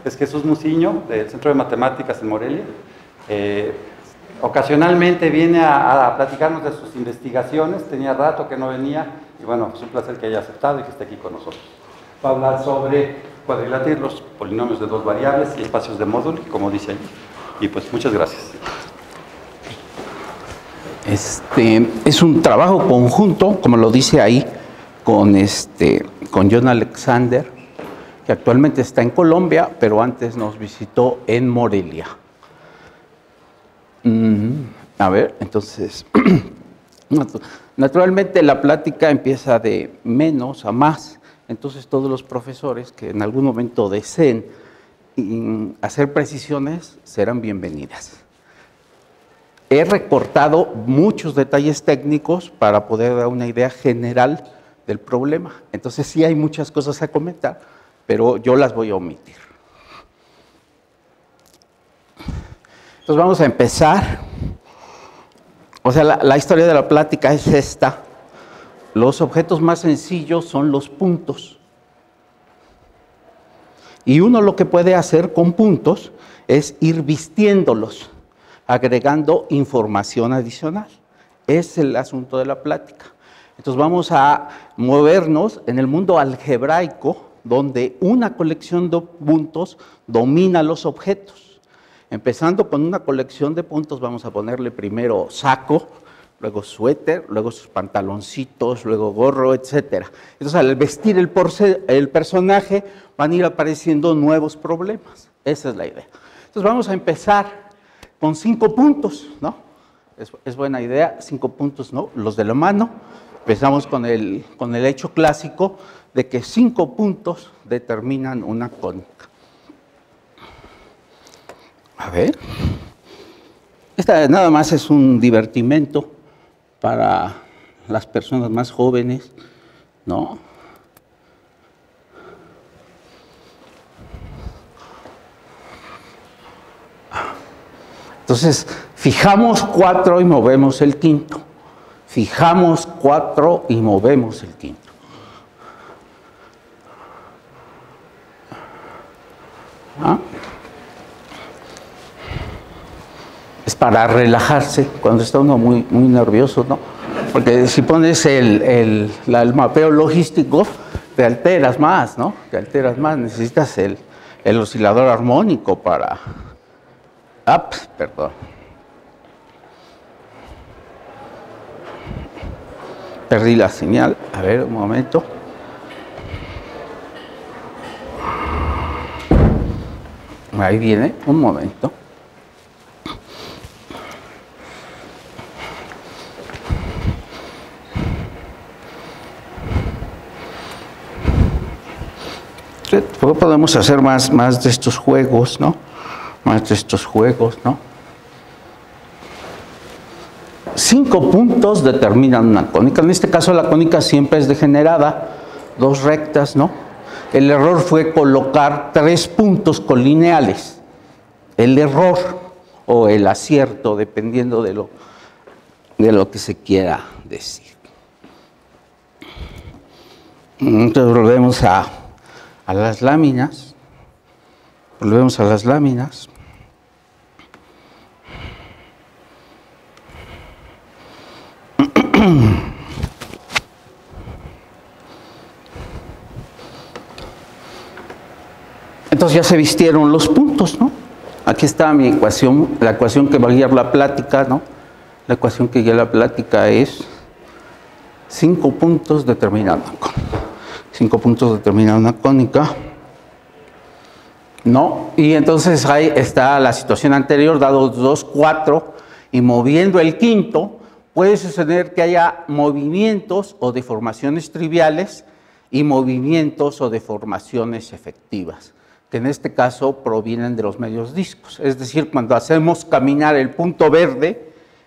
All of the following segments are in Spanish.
es Jesús Muciño, del Centro de Matemáticas en Morelia. Ocasionalmente viene a platicarnos de sus investigaciones, tenía rato que no venía, y bueno, es un placer que haya aceptado y que esté aquí con nosotros. Va a hablar sobre cuadriláteros, los polinomios de dos variables y espacios de módulo, como dice ahí. Y pues muchas gracias. Es un trabajo conjunto, como lo dice ahí, con John Alexander, que actualmente está en Colombia, pero antes nos visitó en Morelia. A ver, entonces, naturalmente la plática empieza de menos a más, entonces todos los profesores que en algún momento deseen hacer precisiones serán bienvenidas. He recortado muchos detalles técnicos para poder dar una idea general del problema. Entonces sí hay muchas cosas a comentar, pero yo las voy a omitir. Entonces vamos a empezar. O sea, la historia de la plática es esta. Los objetos más sencillos son los puntos. Y uno lo que puede hacer con puntos es ir vistiéndolos, agregando información adicional. Es el asunto de la plática. Entonces vamos a movernos en el mundo algebraico, donde una colección de puntos domina los objetos. Empezando con una colección de puntos, vamos a ponerle primero saco, luego suéter, luego sus pantaloncitos, luego gorro, etc. Entonces al vestir el personaje van a ir apareciendo nuevos problemas. Esa es la idea. Entonces vamos a empezar con 5 puntos, ¿no? Es buena idea, 5 puntos, ¿no? Los de la mano. Empezamos con el hecho clásico de que 5 puntos determinan una cónica. A ver. Esta nada más es un divertimento para las personas más jóvenes, ¿no? Entonces, fijamos 4 y movemos el quinto. Fijamos 4 y movemos el quinto. ¿Ah? Es para relajarse cuando está uno muy nervioso, ¿no? Porque si pones el mapeo logístico, te alteras más, ¿no? Te alteras más, necesitas el oscilador armónico para... perdón. Perdí la señal. A ver, un momento. Ahí viene, un momento. Podemos hacer más de estos juegos, ¿no? Más de estos juegos, ¿no? 5 puntos determinan una cónica. En este caso la cónica siempre es degenerada, 2 rectas, ¿no? El error fue colocar 3 puntos colineales. El error o el acierto, dependiendo de lo que se quiera decir. Entonces volvemos a las láminas. Volvemos a las láminas. Entonces ya se vistieron los puntos, ¿no? Aquí está mi ecuación, la ecuación que va a guiar la plática, ¿no? La ecuación que guía la plática es 5 puntos determinan una cónica. 5 puntos determinan una cónica. ¿No? Y entonces ahí está la situación anterior, dado 2, 4, y moviendo el quinto, puede suceder que haya movimientos o deformaciones triviales y movimientos o deformaciones efectivas, que en este caso provienen de los medios discos. Es decir, cuando hacemos caminar el punto verde,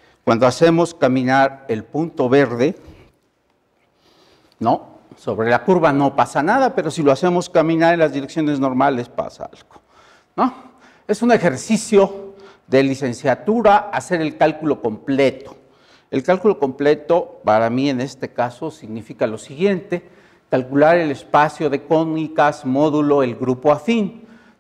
¿no? Sobre la curva no pasa nada, pero si lo hacemos caminar en las direcciones normales pasa algo, ¿no? Es un ejercicio de licenciatura hacer el cálculo completo. El cálculo completo, para mí en este caso, significa lo siguiente: calcular el espacio de cónicas módulo el grupo afín,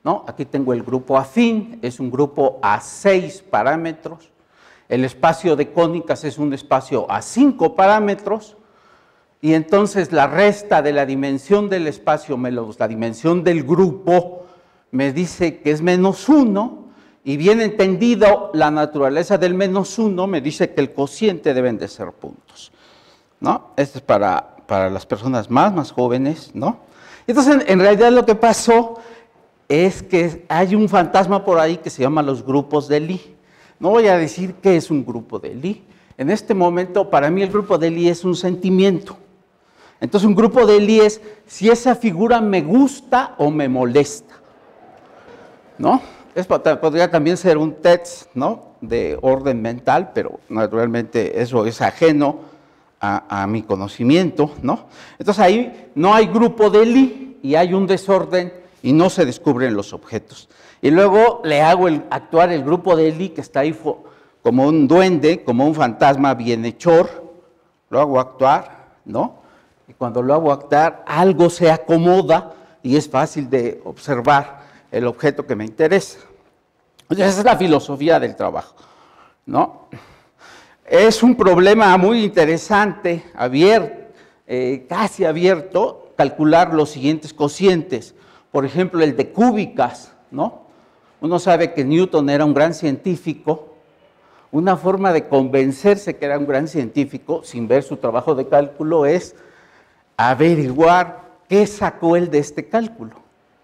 ¿no? Aquí tengo el grupo afín, es un grupo a 6 parámetros. El espacio de cónicas es un espacio a 5 parámetros. Y entonces la resta de la dimensión del espacio, la dimensión del grupo, me dice que es -1. Y bien entendido la naturaleza del -1, me dice que el cociente deben de ser puntos, ¿no? Esto es para las personas más jóvenes, ¿no? Entonces, en realidad lo que pasó es que hay un fantasma por ahí que se llama los grupos de Lie. No voy a decir qué es un grupo de Lie. En este momento, para mí el grupo de Lie es un sentimiento. Entonces, un grupo de Lie es si esa figura me gusta o me molesta, ¿no? Podría también ser un test, ¿no?, de orden mental, pero naturalmente eso es ajeno a mi conocimiento, ¿no? Entonces ahí no hay grupo de Lie y hay un desorden y no se descubren los objetos. Y luego le hago actuar el grupo de Lie que está ahí como un duende, como un fantasma bienhechor, lo hago actuar, ¿no? Y cuando lo hago actuar, algo se acomoda y es fácil de observar el objeto que me interesa. Entonces, esa es la filosofía del trabajo, ¿no? Es un problema muy interesante, casi abierto, calcular los siguientes cocientes. Por ejemplo, el de cúbicas, ¿no? Uno sabe que Newton era un gran científico. Una forma de convencerse que era un gran científico, sin ver su trabajo de cálculo, es averiguar qué sacó él de este cálculo.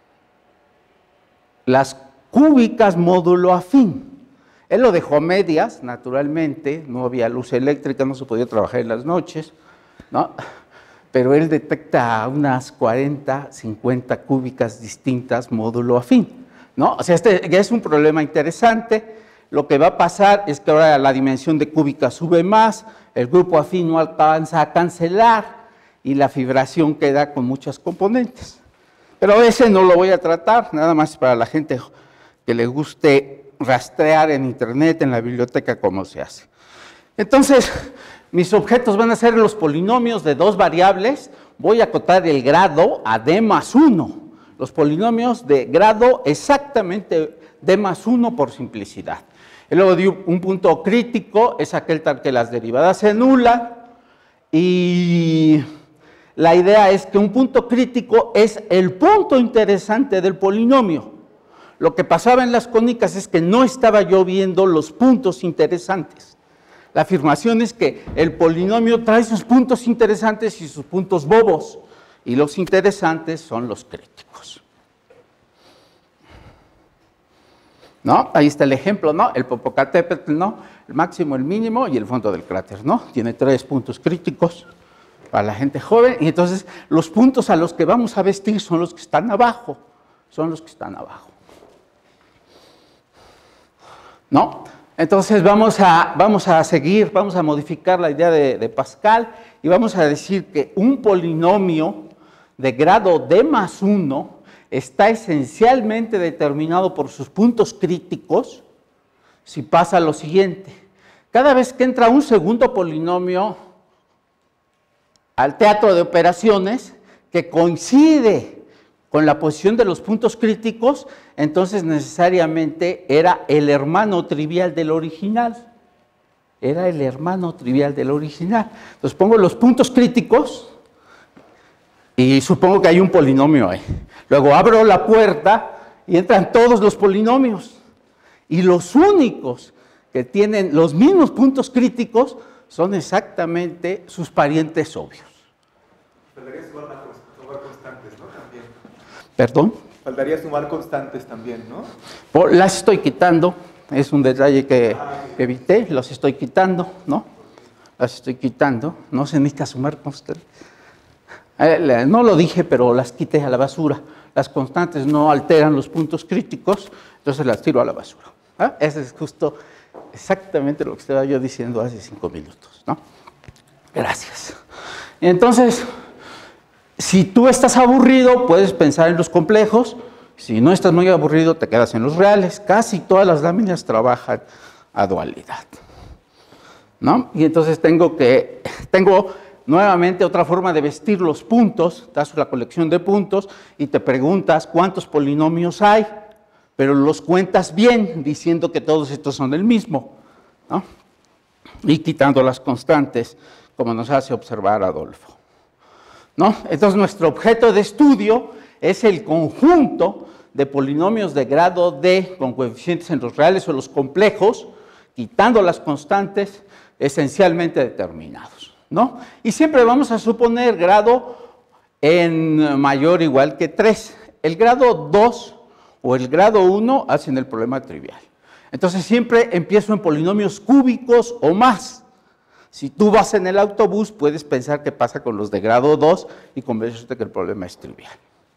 Las cúbicas módulo afín. Él lo dejó a medias, naturalmente, no había luz eléctrica, no se podía trabajar en las noches, ¿no? Pero él detecta unas 40, 50 cúbicas distintas módulo afín, ¿no? O sea, este ya es un problema interesante. Lo que va a pasar es que ahora la dimensión de cúbicas sube más, el grupo afín no alcanza a cancelar y la fibración queda con muchas componentes. Pero ese no lo voy a tratar, nada más para la gente que le guste rastrear en internet, en la biblioteca, cómo se hace. Entonces, mis objetos van a ser los polinomios de 2 variables. Voy a acotar el grado a d+1. Los polinomios de grado exactamente d+1 por simplicidad. Y luego di un punto crítico, es aquel tal que las derivadas se anulan. Y la idea es que un punto crítico es el punto interesante del polinomio. Lo que pasaba en las cónicas es que no estaba yo viendo los puntos interesantes. La afirmación es que el polinomio trae sus puntos interesantes y sus puntos bobos, y los interesantes son los críticos. ¿No? Ahí está el ejemplo, ¿no? El Popocatépetl, ¿no? El máximo, el mínimo y el fondo del cráter, ¿no? Tiene 3 puntos críticos para la gente joven, y entonces los puntos a los que vamos a vestir son los que están abajo, ¿no? Entonces vamos a seguir, vamos a modificar la idea de Pascal y vamos a decir que un polinomio de grado d+1 está esencialmente determinado por sus puntos críticos si pasa lo siguiente. Cada vez que entra un segundo polinomio al teatro de operaciones que coincide con la posición de los puntos críticos, entonces necesariamente era el hermano trivial del original. Entonces pongo los puntos críticos y supongo que hay un polinomio ahí. Luego abro la puerta y entran todos los polinomios. Y los únicos que tienen los mismos puntos críticos son exactamente sus parientes obvios. Faltaría sumar constantes, ¿no? También. ¿Perdón? Faltaría sumar constantes también, ¿no? Las estoy quitando, es un detalle que evité, los estoy quitando, ¿no? Las estoy quitando, no se necesita sumar constantes. No lo dije, pero las quité a la basura. Las constantes no alteran los puntos críticos, entonces las tiro a la basura. Eso es justo exactamente lo que estaba yo diciendo hace 5 minutos, ¿no? Gracias. Entonces, si tú estás aburrido, puedes pensar en los complejos. Si no estás muy aburrido, te quedas en los reales. Casi todas las láminas trabajan a dualidad, ¿no? Y entonces tengo nuevamente otra forma de vestir los puntos. Das la colección de puntos y te preguntas cuántos polinomios hay. pero los cuentas bien, diciendo que todos estos son el mismo, ¿no? Y quitando las constantes, como nos hace observar Adolfo, ¿no? Entonces, nuestro objeto de estudio es el conjunto de polinomios de grado D con coeficientes en los reales o los complejos, quitando las constantes, esencialmente determinados, ¿no? Y siempre vamos a suponer grado en mayor o igual que 3. El grado 2 o el grado 1 hacen el problema trivial. Entonces siempre empiezo en polinomios cúbicos o más. Si tú vas en el autobús, puedes pensar qué pasa con los de grado 2 y convencerte que el problema es trivial.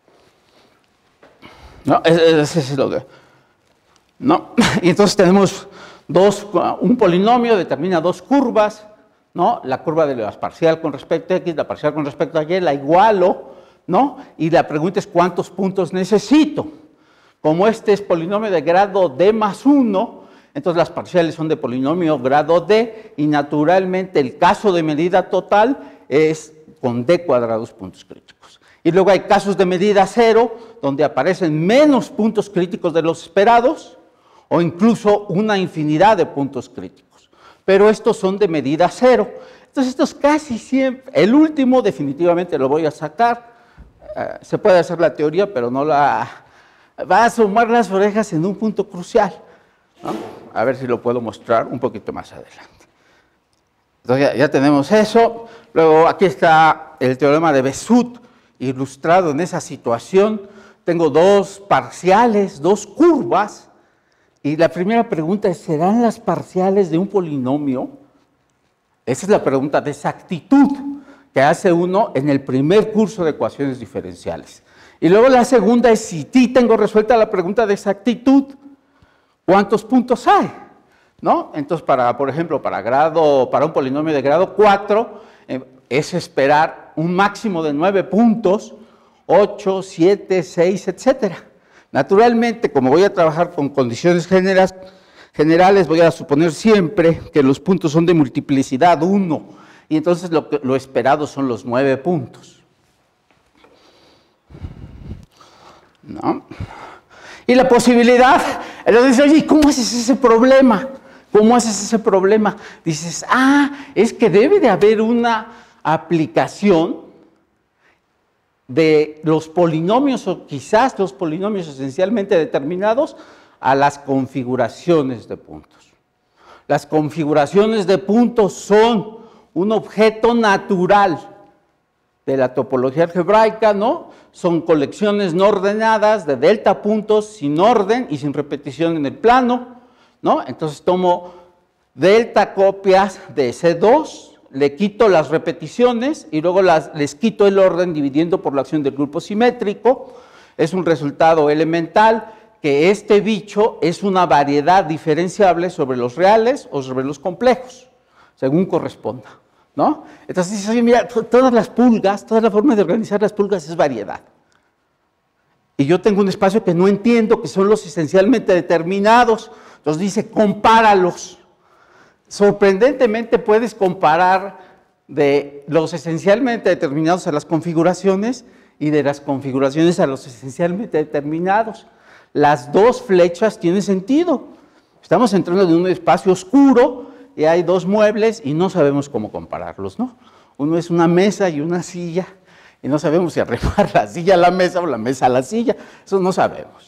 ¿No? Ese es lo que... ¿No? Y entonces tenemos un polinomio determina dos curvas, ¿no? La curva de la parcial con respecto a x, la parcial con respecto a y, la igualo, ¿no? Y la pregunta es ¿cuántos puntos necesito? Como este es polinomio de grado d más 1, entonces las parciales son de polinomio grado d y naturalmente el caso de medida total es con d cuadrados puntos críticos. Y luego hay casos de medida 0 donde aparecen menos puntos críticos de los esperados o incluso una infinidad de puntos críticos. Pero estos son de medida 0. Entonces estos casi siempre, el último definitivamente lo voy a sacar. Se puede hacer la teoría, pero no la... Va a asomar las orejas en un punto crucial, ¿no? A ver si lo puedo mostrar un poquito más adelante. Entonces ya tenemos eso. Luego aquí está el teorema de Besut ilustrado en esa situación. Tengo dos parciales, dos curvas. Y la primera pregunta es, ¿serán las parciales de un polinomio? Esa es la pregunta de exactitud que hace uno en el primer curso de ecuaciones diferenciales. Y luego la segunda es, si tengo resuelta la pregunta de exactitud, ¿cuántos puntos hay? ¿No? Entonces, por ejemplo, para un polinomio de grado 4, es esperar un máximo de 9 puntos, 8, 7, 6, etcétera. Naturalmente, como voy a trabajar con condiciones generales, voy a suponer siempre que los puntos son de multiplicidad 1, y entonces lo esperado son los 9 puntos. ¿No? Y la posibilidad, entonces, oye, ¿cómo haces ese problema? ¿Cómo haces ese problema? Dices, es que debe de haber una aplicación de los polinomios, o quizás los polinomios esencialmente determinados, a las configuraciones de puntos. Las configuraciones de puntos son un objeto natural de la topología algebraica, ¿no? Son colecciones no ordenadas de delta puntos sin orden y sin repetición en el plano, ¿no? Entonces tomo delta copias de C2, le quito las repeticiones y luego les quito el orden dividiendo por la acción del grupo simétrico. Es un resultado elemental que este bicho es una variedad diferenciable sobre los reales o sobre los complejos, según corresponda, ¿no? Entonces dices, oye, mira, todas las pulgas, toda la forma de organizar las pulgas es variedad. Y yo tengo un espacio que no entiendo, que son los esencialmente determinados. Entonces dice, compáralos. Sorprendentemente puedes comparar de los esencialmente determinados a las configuraciones y de las configuraciones a los esencialmente determinados. Las dos flechas tienen sentido. Estamos entrando en un espacio oscuro y hay dos muebles y no sabemos cómo compararlos, ¿no? Uno es una mesa y una silla y no sabemos si arrimar la silla a la mesa o la mesa a la silla. Eso no sabemos.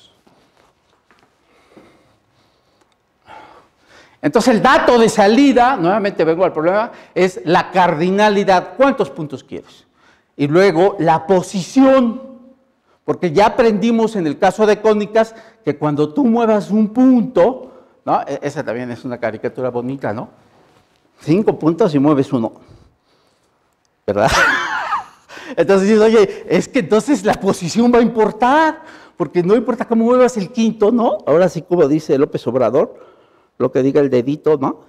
Entonces el dato de salida, nuevamente vengo al problema, es la cardinalidad. ¿Cuántos puntos quieres? Y luego la posición, porque ya aprendimos en el caso de cónicas que cuando tú muevas un punto, ¿no? Esa también es una caricatura bonita, ¿no? 5 puntos y mueves uno, ¿verdad? Entonces dices, oye, es que entonces la posición va a importar, porque no importa cómo muevas el quinto, ¿no? Ahora sí, como dice López Obrador, lo que diga el dedito, ¿no?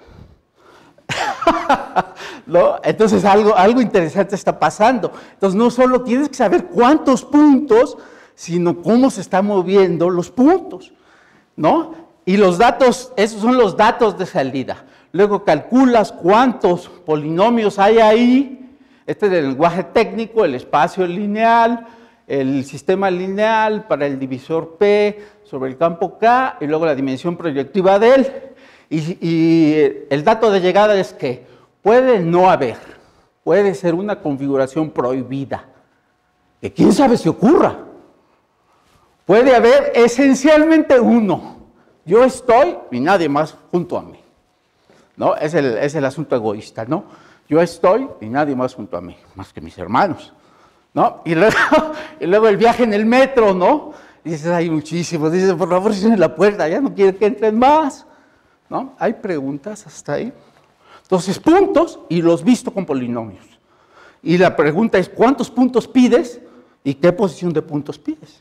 ¿No? Entonces algo interesante está pasando. Entonces no solo tienes que saber cuántos puntos, sino cómo se están moviendo los puntos, ¿no? Y los datos, esos son los datos de salida. Luego calculas cuántos polinomios hay ahí. Este es el lenguaje técnico, el espacio lineal, el sistema lineal para el divisor P, sobre el campo K y luego la dimensión proyectiva de él. Y el dato de llegada es que puede no haber, puede ser una configuración prohibida, que quién sabe si ocurra. Puede haber esencialmente uno. Yo estoy y nadie más junto a mí. ¿No? Es el asunto egoísta, ¿no? Yo estoy y nadie más junto a mí, más que mis hermanos, ¿no? Y luego el viaje en el metro, ¿no? Y dices, hay muchísimos. Dices, por favor, cierren la puerta, ya no quieren que entren más, ¿no? Hay preguntas hasta ahí. Entonces, puntos y los visto con polinomios. Y la pregunta es, ¿cuántos puntos pides y qué posición de puntos pides?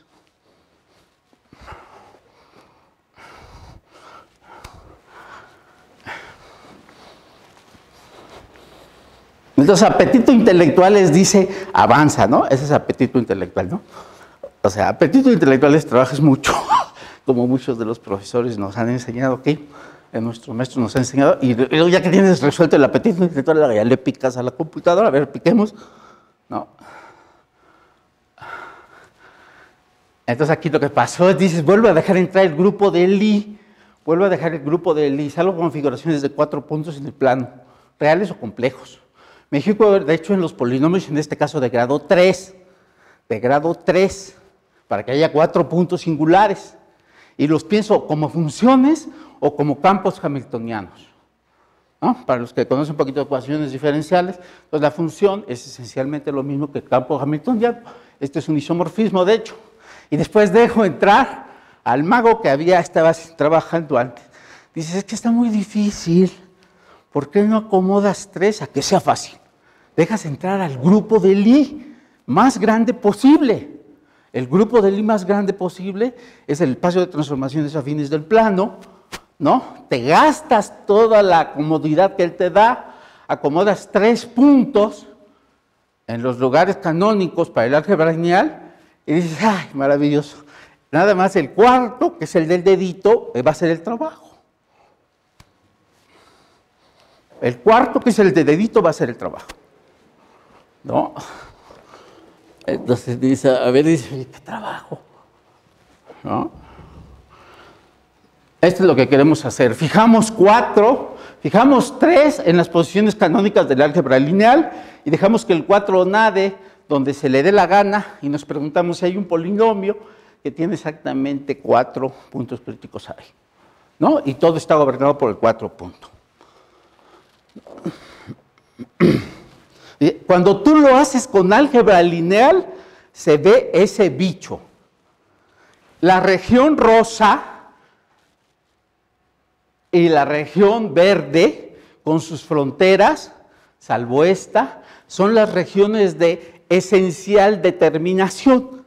Entonces, apetito intelectual les dice, avanza, ¿no? Ese es apetito intelectual, ¿no? O sea, apetito intelectual es trabajas mucho, como muchos de los profesores nos han enseñado aquí, nuestros maestros nos han enseñado, y luego ya que tienes resuelto el apetito intelectual, ya le picas a la computadora, a ver, piquemos, ¿no? Entonces aquí lo que pasó es, dices, vuelvo a dejar entrar el grupo de Lie, vuelvo a dejar el grupo de Lie, salvo configuraciones de 4 puntos en el plano, reales o complejos. Me fijo, de hecho, en los polinomios, en este caso de grado 3, para que haya 4 puntos singulares. Y los pienso como funciones o como campos hamiltonianos, ¿no? Para los que conocen un poquito de ecuaciones diferenciales, pues la función es esencialmente lo mismo que el campo hamiltoniano. Este es un isomorfismo, de hecho. Y después dejo entrar al mago que estaba trabajando antes. Dices, es que está muy difícil. ¿Por qué no acomodas 3 a que sea fácil? Dejas entrar al grupo de Lie más grande posible. El grupo de Lie más grande posible es el espacio de transformaciones afines del plano, ¿no? Te gastas toda la comodidad que él te da, acomodas 3 puntos en los lugares canónicos para el álgebra lineal y dices, ¡ay, maravilloso! Nada más el cuarto, que es el del dedito, va a ser el trabajo. El cuarto, que es el de dedito, va a ser el trabajo, ¿no? Entonces dice, a ver, dice, ¿qué trabajo? ¿No? Esto es lo que queremos hacer. Fijamos 3 en las posiciones canónicas del álgebra lineal y dejamos que el 4 nade donde se le dé la gana y nos preguntamos si hay un polinomio que tiene exactamente 4 puntos críticos ahí, ¿no? Y todo está gobernado por el 4 punto. Cuando tú lo haces con álgebra lineal, se ve ese bicho. La región rosa y la región verde, con sus fronteras, salvo esta, son las regiones de esencial determinación.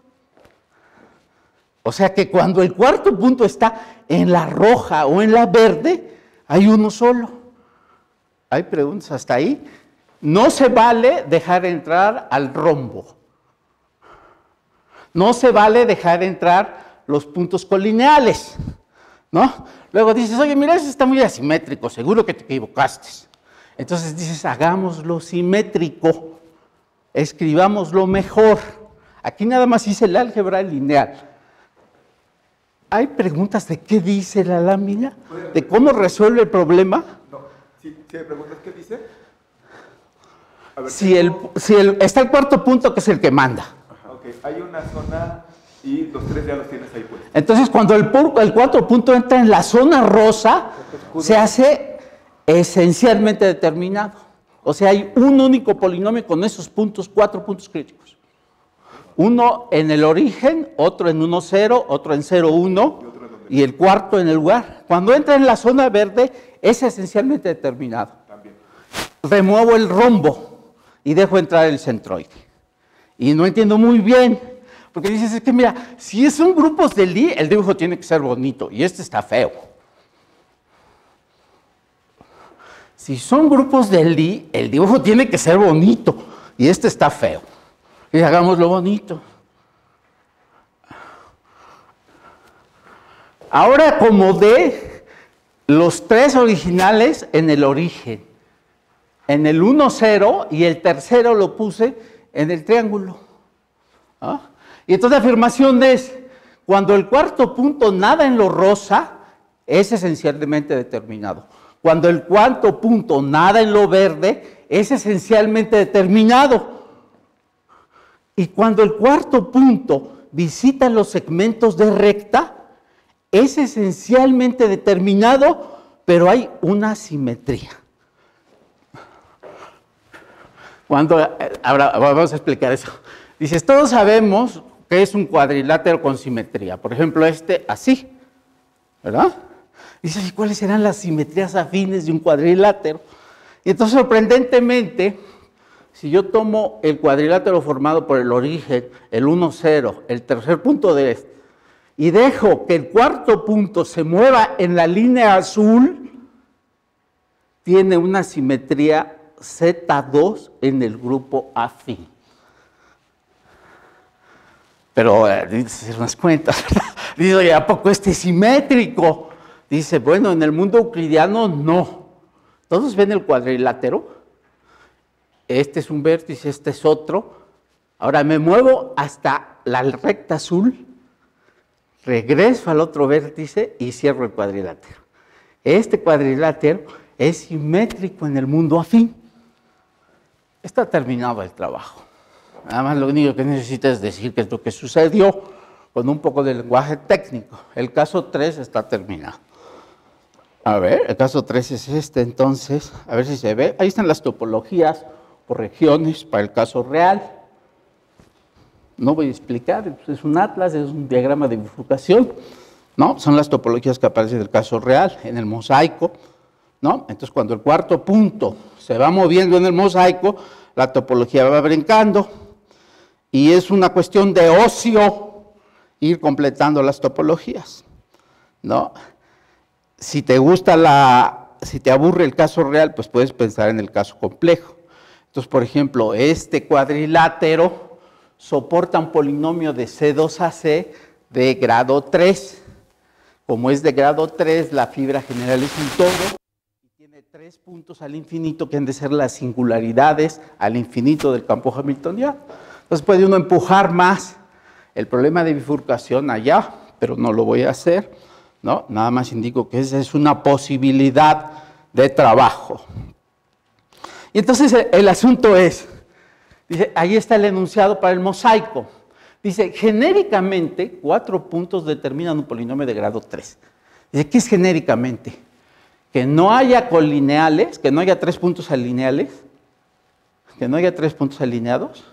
O sea que cuando el cuarto punto está en la roja o en la verde, hay uno solo. ¿Hay preguntas hasta ahí? No se vale dejar entrar al rombo. No se vale dejar entrar los puntos colineales, ¿no? Luego dices, oye, mira, eso está muy asimétrico, seguro que te equivocaste. Entonces dices, hagámoslo simétrico, escribámoslo mejor. Aquí nada más hice el álgebra lineal. ¿Hay preguntas de qué dice la lámina? ¿De cómo resuelve el problema? No, si me preguntas qué dice. A ver, está el cuarto punto, que es el que manda. Ajá, ok, hay una zona y los 3 ya los tienes ahí puestos. Entonces, cuando el cuarto punto entra en la zona rosa, se hace esencialmente determinado. O sea, hay un único polinomio con esos puntos, 4 puntos críticos. Uno en el origen, otro en 1, 0, otro en 0, 1 y el cuarto en el lugar. Cuando entra en la zona verde, es esencialmente determinado. También. Remuevo el rombo y dejo entrar el centroide. Y no entiendo muy bien, porque dices, es que mira, si son grupos de Lie, el dibujo tiene que ser bonito, y este está feo. Si son grupos de Lie, el dibujo tiene que ser bonito, y este está feo. Y hagámoslo bonito. Ahora acomodé los 3 originales en el origen. En el 1, 0 y el tercero lo puse en el triángulo. ¿Ah? Y entonces la afirmación es, Cuando el cuarto punto nada en lo rosa, es esencialmente determinado. Cuando el cuarto punto nada en lo verde, es esencialmente determinado. Y cuando el cuarto punto visita los segmentos de recta, es esencialmente determinado, pero hay una simetría. Ahora vamos a explicar eso. Dices, todos sabemos que es un cuadrilátero con simetría. Por ejemplo, este así, ¿verdad? Dices, ¿y cuáles serán las simetrías afines de un cuadrilátero? Y entonces, sorprendentemente, si yo tomo el cuadrilátero formado por el origen, el 1, 0, el tercer punto de este, y dejo que el cuarto punto se mueva en la línea azul, tiene una simetría Z2 en el grupo afín. Pero dice hacer unas cuentas, ¿verdad? Dice, oye, ¿a poco este es simétrico? Dice, bueno, en el mundo euclidiano no. Todos ven el cuadrilátero. Este es un vértice, este es otro. Ahora me muevo hasta la recta azul, regreso al otro vértice y cierro el cuadrilátero. Este cuadrilátero es simétrico en el mundo afín. Está terminado el trabajo. Nada más lo único que necesitas es decir que es lo que sucedió con un poco de lenguaje técnico. El caso 3 está terminado. A ver, el caso 3 es este, entonces, a ver si se ve. Ahí están las topologías por regiones para el caso real. No voy a explicar, es un atlas, es un diagrama de bifurcación, ¿no? Son las topologías que aparecen en el caso real, en el mosaico, ¿no? Entonces, cuando el cuarto punto se va moviendo en el mosaico, la topología va brincando y es una cuestión de ocio ir completando las topologías, ¿no? Si te si te aburre el caso real, pues puedes pensar en el caso complejo. Entonces, por ejemplo, este cuadrilátero soporta un polinomio de C2 a C de grado 3. Como es de grado 3, la fibra general es un todo y tiene 3 puntos al infinito que han de ser las singularidades al infinito del campo hamiltoniano. Entonces puede uno empujar más el problema de bifurcación allá, pero no lo voy a hacer, ¿no? Nada más indico que esa es una posibilidad de trabajo. Y entonces el asunto es, dice, ahí está el enunciado para el mosaico. Dice, genéricamente, 4 puntos determinan un polinomio de grado 3. Dice, ¿qué es genéricamente? Que no haya colineales, que no haya 3 puntos alineales, que no haya 3 puntos alineados,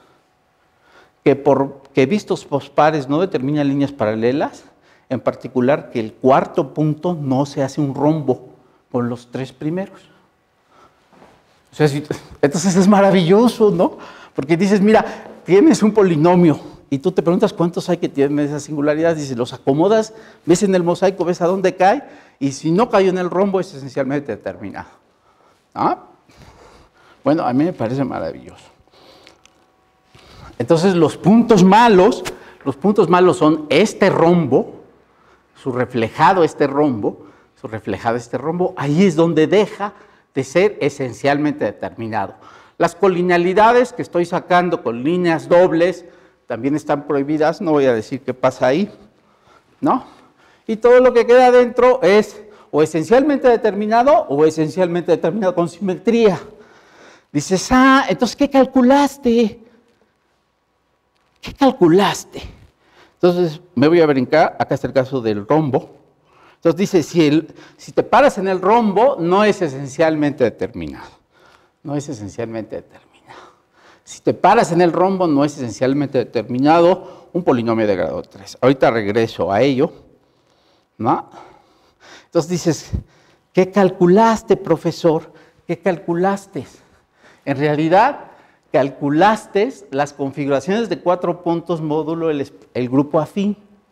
que vistos pospares no determinan líneas paralelas, en particular que el cuarto punto no se hace un rombo con los 3 primeros. O sea, entonces es maravilloso, ¿no? Porque dices, mira, tienes un polinomio y tú te preguntas cuántos hay que tienen esas singularidades, dices, los acomodas, ves en el mosaico, ves a dónde cae, y si no cayó en el rombo es esencialmente determinado. ¿Ah? Bueno, a mí me parece maravilloso. Entonces los puntos malos son este rombo, su reflejado este rombo, ahí es donde deja de ser esencialmente determinado. Las colinealidades que estoy sacando con líneas dobles también están prohibidas, no voy a decir qué pasa ahí, ¿no? Y todo lo que queda adentro es o esencialmente determinado o esencialmente determinado con simetría. Dices, entonces, ¿qué calculaste? ¿Qué calculaste? Entonces, me voy a brincar, acá está el caso del rombo. Entonces dice, si te paras en el rombo, no es esencialmente determinado. No es esencialmente determinado. Si te paras en el rombo, no es esencialmente determinado un polinomio de grado 3. Ahorita regreso a ello, ¿no? Entonces dices, ¿qué calculaste, profesor? ¿Qué calculaste? En realidad, calculaste las configuraciones de 4 puntos módulo el grupo afín.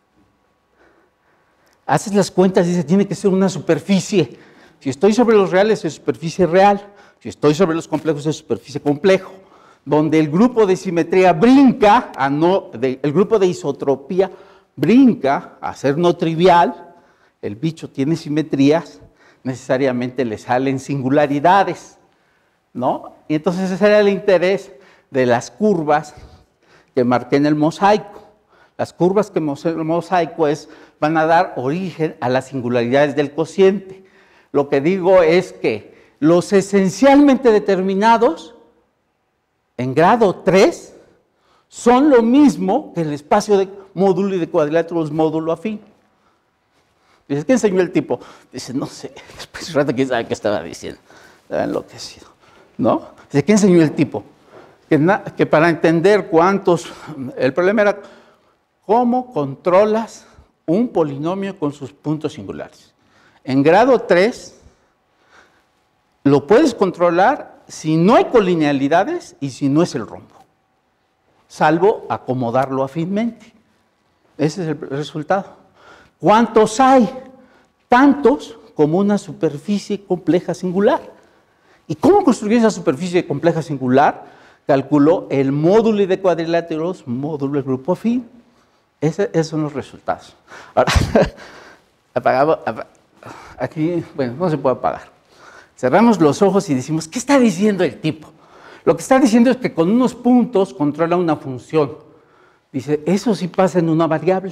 Haces las cuentas y dices, tiene que ser una superficie. Si estoy sobre los reales, es superficie real. Si estoy sobre los complejos, es superficie complejo. Donde el grupo de simetría brinca, el grupo de isotropía brinca a ser no trivial, el bicho tiene simetrías, necesariamente le salen singularidades, ¿no? Y entonces ese era el interés de las curvas que marqué en el mosaico. Las curvas que el mosaico van a dar origen a las singularidades del cociente. Lo que digo es que los esencialmente determinados en grado 3 son lo mismo que el espacio de módulo y de cuadriláteros módulo afín. Dices, ¿qué enseñó el tipo? Dice, no sé, después de un rato quién sabe qué estaba diciendo. Estaba enloquecido, ¿no? Dice, ¿qué enseñó el tipo? Que para entender cuántos... El problema era cómo controlas un polinomio con sus puntos singulares. En grado 3 lo puedes controlar si no hay colinealidades y si no es el rombo, salvo acomodarlo afínmente. Ese es el resultado. ¿Cuántos hay? Tantos como una superficie compleja singular. ¿Y cómo construir esa superficie compleja singular? Calculó el módulo de cuadriláteros, módulo del grupo afín. Esos son los resultados. Ahora, apagamos, aquí, bueno, no se puede apagar. Cerramos los ojos y decimos, ¿qué está diciendo el tipo? Lo que está diciendo es que con unos puntos controla una función. Dice, eso sí pasa en una variable.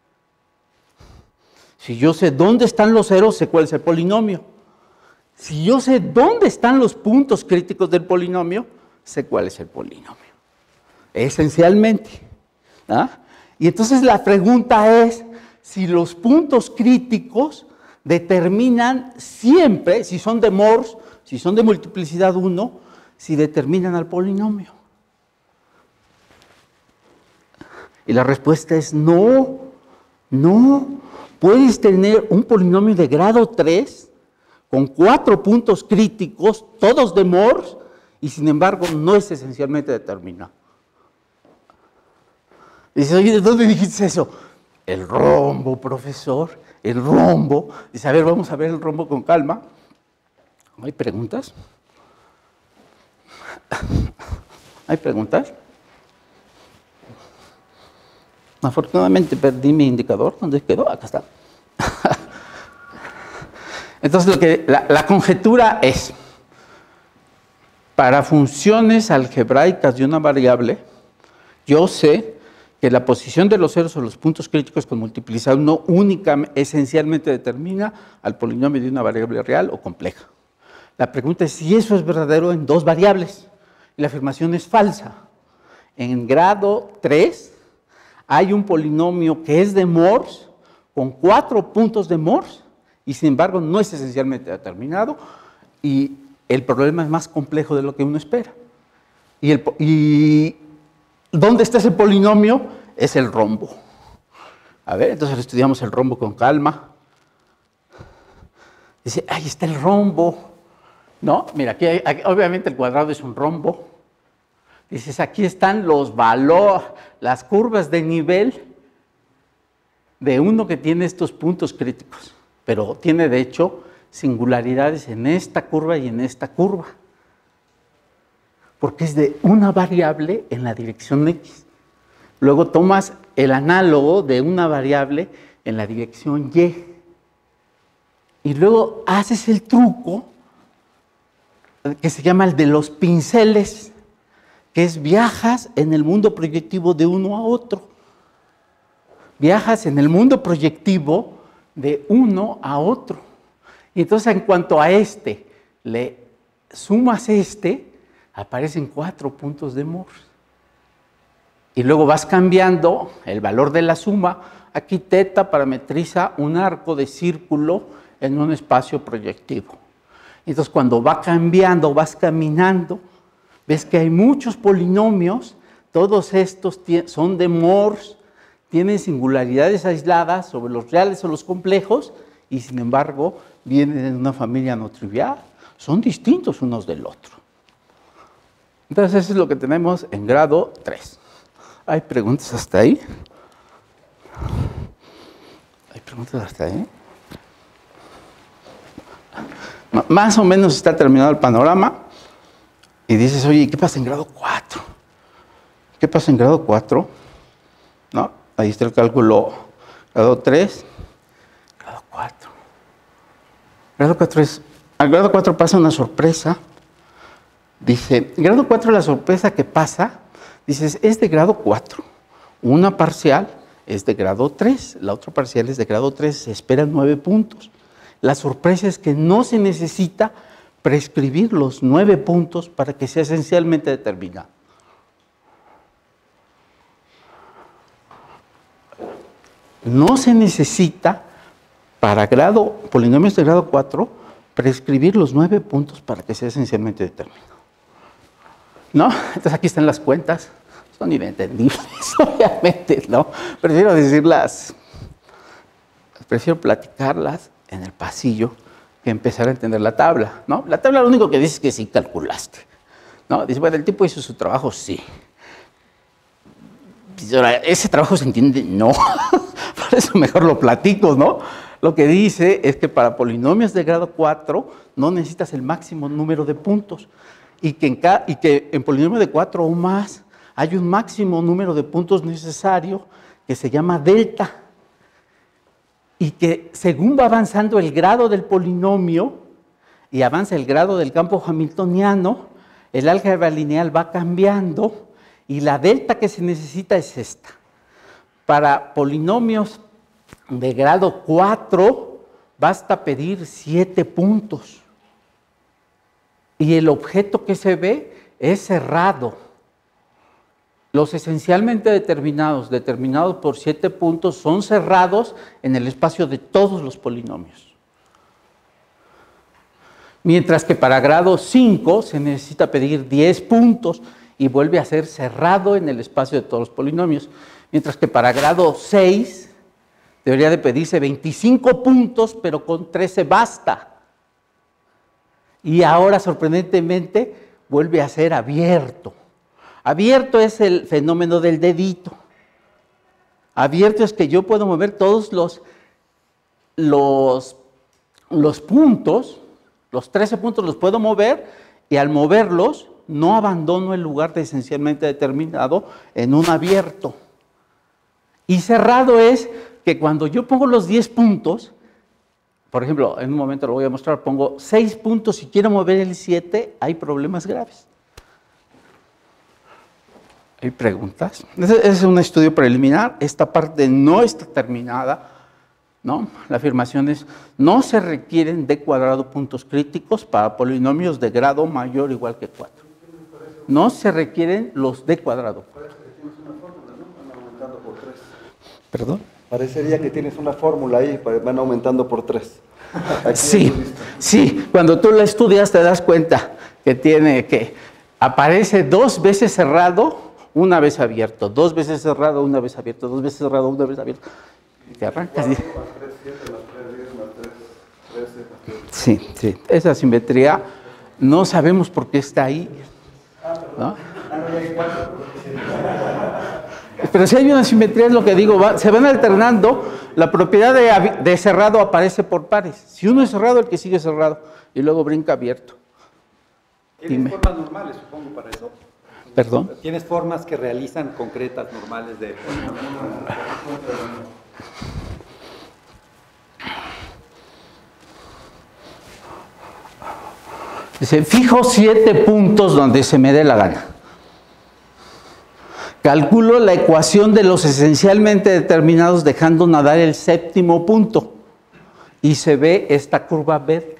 Si yo sé dónde están los ceros, sé cuál es el polinomio. Si yo sé dónde están los puntos críticos del polinomio, sé cuál es el polinomio. Esencialmente. ¿Ah? Y entonces la pregunta es si los puntos críticos determinan siempre, si son de Morse, si son de multiplicidad 1, si determinan al polinomio. Y la respuesta es no, no. Puedes tener un polinomio de grado 3 con 4 puntos críticos, todos de Morse, y sin embargo no es esencialmente determinado. Dices, oye, ¿de dónde dijiste eso? El rombo, profesor, el rombo. Dice, a ver, vamos a ver el rombo con calma. ¿Hay preguntas? ¿Hay preguntas? Afortunadamente perdí mi indicador. ¿Dónde quedó? Acá está. Entonces, la conjetura es, para funciones algebraicas de una variable, yo sé que la posición de los ceros o los puntos críticos con multiplicidad 1 únicamente, esencialmente determina al polinomio de una variable real o compleja. La pregunta es si eso es verdadero en dos variables. Y la afirmación es falsa. En grado 3 hay un polinomio que es de Morse, con 4 puntos de Morse, y sin embargo no es esencialmente determinado, y el problema es más complejo de lo que uno espera. Y ¿dónde está ese polinomio? Es el rombo. A ver, entonces estudiamos el rombo con calma. Dice, ahí está el rombo. No, mira, aquí obviamente el cuadrado es un rombo. Dices, aquí están los valores, las curvas de nivel de uno que tiene estos puntos críticos, pero tiene de hecho singularidades en esta curva y en esta curva, porque es de una variable en la dirección X. Luego tomas el análogo de una variable en la dirección Y. Y luego haces el truco que se llama el de los pinceles, que es viajas en el mundo proyectivo de uno a otro. Viajas en el mundo proyectivo de uno a otro. Y entonces en cuanto a este le sumas este, aparecen 4 puntos de Morse. Y luego vas cambiando el valor de la suma. Aquí teta parametriza un arco de círculo en un espacio proyectivo. Entonces cuando va cambiando, vas caminando, ves que hay muchos polinomios, todos estos son de Morse, tienen singularidades aisladas sobre los reales o los complejos, y sin embargo vienen en una familia no trivial, son distintos unos del otro. Entonces eso es lo que tenemos en grado 3. ¿Hay preguntas hasta ahí? ¿Hay preguntas hasta ahí? Más o menos está terminado el panorama y dices, oye, ¿qué pasa en grado 4? ¿Qué pasa en grado 4? ¿No? Ahí está el cálculo. Grado 3, grado 4. Grado 4 es... Al grado 4 pasa una sorpresa. Dice, en grado 4 la sorpresa que pasa, dices, es de grado 4. Una parcial es de grado 3, la otra parcial es de grado 3, se esperan 9 puntos. La sorpresa es que no se necesita prescribir los 9 puntos para que sea esencialmente determinado. No se necesita para polinomios de grado 4 prescribir los 9 puntos para que sea esencialmente determinado. ¿No? Entonces aquí están las cuentas. Son inentendibles, obviamente, ¿no? Prefiero platicarlas en el pasillo que empezar a entender la tabla, ¿no? La tabla lo único que dice es que sí calculaste, ¿no? Dice, bueno, el tipo hizo su trabajo, sí. Dice, ahora, ¿ese trabajo se entiende? No. Por eso mejor lo platico, ¿no? Lo que dice es que para polinomios de grado 4 no necesitas el máximo número de puntos y que en polinomio de 4 o más hay un máximo número de puntos necesario que se llama delta y que según va avanzando el grado del polinomio y avanza el grado del campo hamiltoniano, el álgebra lineal va cambiando y la delta que se necesita es esta. Para polinomios de grado 4 basta pedir 7 puntos y el objeto que se ve es cerrado. Los esencialmente determinados por 7 puntos, son cerrados en el espacio de todos los polinomios. Mientras que para grado 5 se necesita pedir 10 puntos y vuelve a ser cerrado en el espacio de todos los polinomios. Mientras que para grado 6 debería de pedirse 25 puntos, pero con 13 basta. Y ahora, sorprendentemente, vuelve a ser abierto. Abierto es el fenómeno del dedito. Abierto es que yo puedo mover todos los puntos, los 13 puntos los puedo mover y al moverlos no abandono el lugar de esencialmente determinado en un abierto. Y cerrado es que cuando yo pongo los 10 puntos, por ejemplo, en un momento lo voy a mostrar, pongo 6 puntos y quiero mover el 7, hay problemas graves. ¿Hay preguntas? Ese es un estudio preliminar, esta parte no está terminada, ¿no? La afirmación es, no se requieren d cuadrado puntos críticos para polinomios de grado mayor o igual que 4. No se requieren los d cuadrado. Parece que tienes una fórmula, ¿no? Van aumentando por 3. ¿Perdón? Parecería que tienes una fórmula ahí, van aumentando por 3. Sí, cuando tú la estudias te das cuenta que aparece 2 veces cerrado, una vez abierto, 2 veces cerrado, una vez abierto, 2 veces cerrado, una vez abierto. Te arrancas. 4 más 3, 7 más 3, 10 más 3, 13 más 3. Sí, esa simetría no sabemos por qué está ahí, ¿no? Pero si hay una simetría, es lo que digo, se van alternando, la propiedad de cerrado aparece por pares. Si uno es cerrado, el que sigue cerrado, y luego brinca abierto. ¿Tienes formas normales, supongo, para eso? ¿Perdón? ¿Tienes formas que realizan concretas, normales de...? Dice, fijo 7 puntos donde se me dé la gana. Calculo la ecuación de los esencialmente determinados dejando nadar el 7º punto. Y se ve esta curva verde.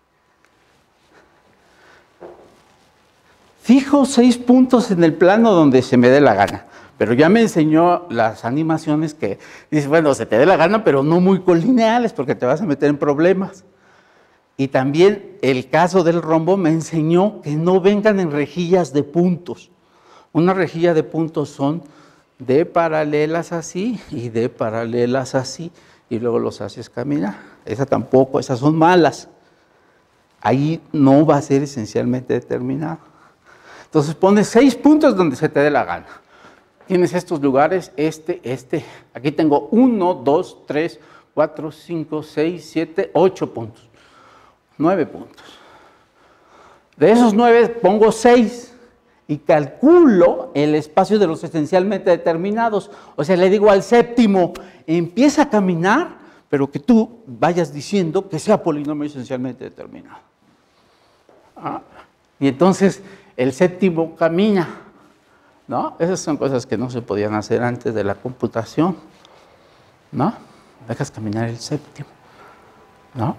Fijo 6 puntos en el plano donde se me dé la gana. Pero ya me enseñó las animaciones que dice, bueno, se te dé la gana, pero no muy colineales porque te vas a meter en problemas. Y también el caso del rombo me enseñó que no vengan en rejillas de puntos. Una rejilla de puntos son D paralelas así y D paralelas así, y luego los haces caminar. Esa tampoco, esas son malas. Ahí no va a ser esencialmente determinado. Entonces pones 6 puntos donde se te dé la gana. Tienes estos lugares, aquí tengo 1, 2, 3, 4, 5, 6, 7, 8 puntos. 9 puntos. De esos 9 pongo 6 y calculo el espacio de los esencialmente determinados. O sea, le digo al 7º, empieza a caminar, pero que tú vayas diciendo que sea polinomio esencialmente determinado. Y entonces el 7º camina, ¿no? Esas son cosas que no se podían hacer antes de la computación. ¿no? Dejas caminar el séptimo, ¿no?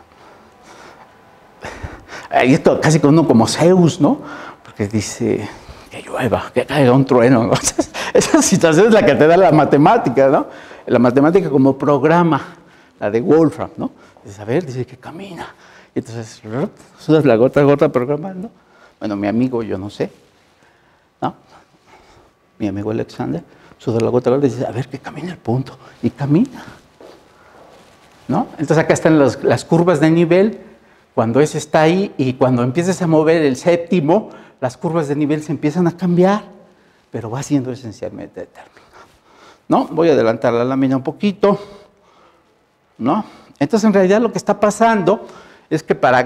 Ahí esto casi con uno como Zeus, ¿no? Porque dice que llueva, que caiga un trueno, ¿no? Esa situación es la que te da la matemática, ¿no? La matemática como programa, la de Wolfram, ¿no? Dices, a ver, dice que camina. Y entonces, sudas la gota programando. Bueno, mi amigo, yo no sé, ¿no? Mi amigo Alexander, suda la gota y dice, a ver, que camina el punto. Y camina, ¿no? Entonces acá están las curvas de nivel. Cuando ese está ahí y cuando empieces a mover el séptimo, las curvas de nivel se empiezan a cambiar, pero va siendo esencialmente determinado, ¿no? Voy a adelantar la lámina un poquito, ¿no? Entonces, en realidad lo que está pasando es que para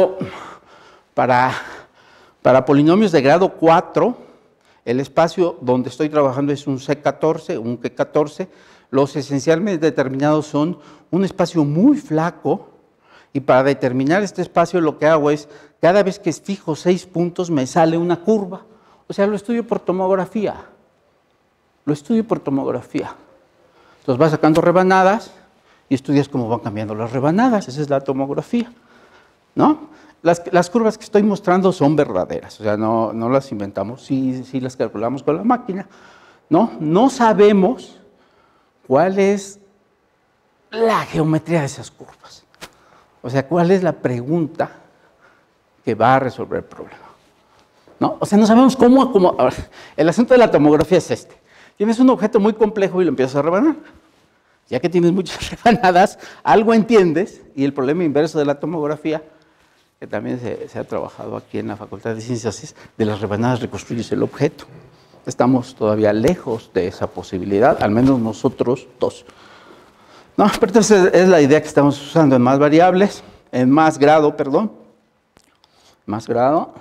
polinomios de grado 4, el espacio donde estoy trabajando es un C14, un Q14, los esencialmente determinados son un espacio muy flaco. Y para determinar este espacio lo que hago es, cada vez que fijo 6 puntos me sale una curva. O sea, lo estudio por tomografía. Entonces vas sacando rebanadas y estudias cómo van cambiando las rebanadas. Esa es la tomografía, ¿no? Las curvas que estoy mostrando son verdaderas, o sea, no las inventamos, sí las calculamos con la máquina, ¿no? No sabemos cuál es la geometría de esas curvas. O sea, ¿cuál es la pregunta que va a resolver el problema? ¿No? O sea, no sabemos cómo. A ver, el asunto de la tomografía es este. Tienes un objeto muy complejo y lo empiezas a rebanar. Ya que tienes muchas rebanadas, algo entiendes, y el problema inverso de la tomografía, que también se ha trabajado aquí en la Facultad de Ciencias, es de las rebanadas reconstruyes el objeto. Estamos todavía lejos de esa posibilidad, al menos nosotros dos. No, pero entonces es la idea que estamos usando en más variables, en más grado, perdón. Más grado.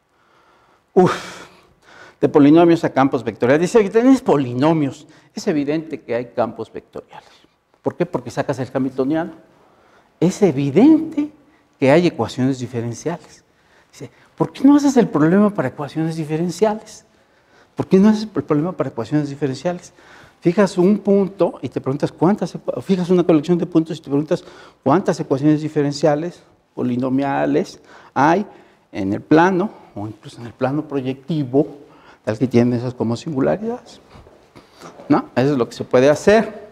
De polinomios a campos vectoriales. Dice que tenés polinomios. Es evidente que hay campos vectoriales. ¿Por qué? Porque sacas el hamiltoniano. Es evidente que hay ecuaciones diferenciales. Dice, ¿por qué no haces el problema para ecuaciones diferenciales? ¿Por qué no haces el problema para ecuaciones diferenciales? Fijas un punto y te preguntas fijas una colección de puntos y te preguntas cuántas ecuaciones diferenciales, polinomiales hay en el plano o incluso en el plano proyectivo, tal que tienen esas como singularidades. ¿No? Eso es lo que se puede hacer.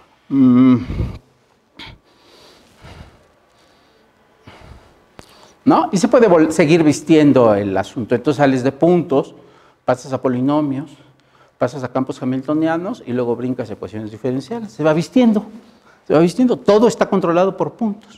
¿No? Y se puede seguir vistiendo el asunto. Entonces sales de puntos, pasas a polinomios, pasas a campos hamiltonianos y luego brincas a ecuaciones diferenciales. Se va vistiendo. Todo está controlado por puntos.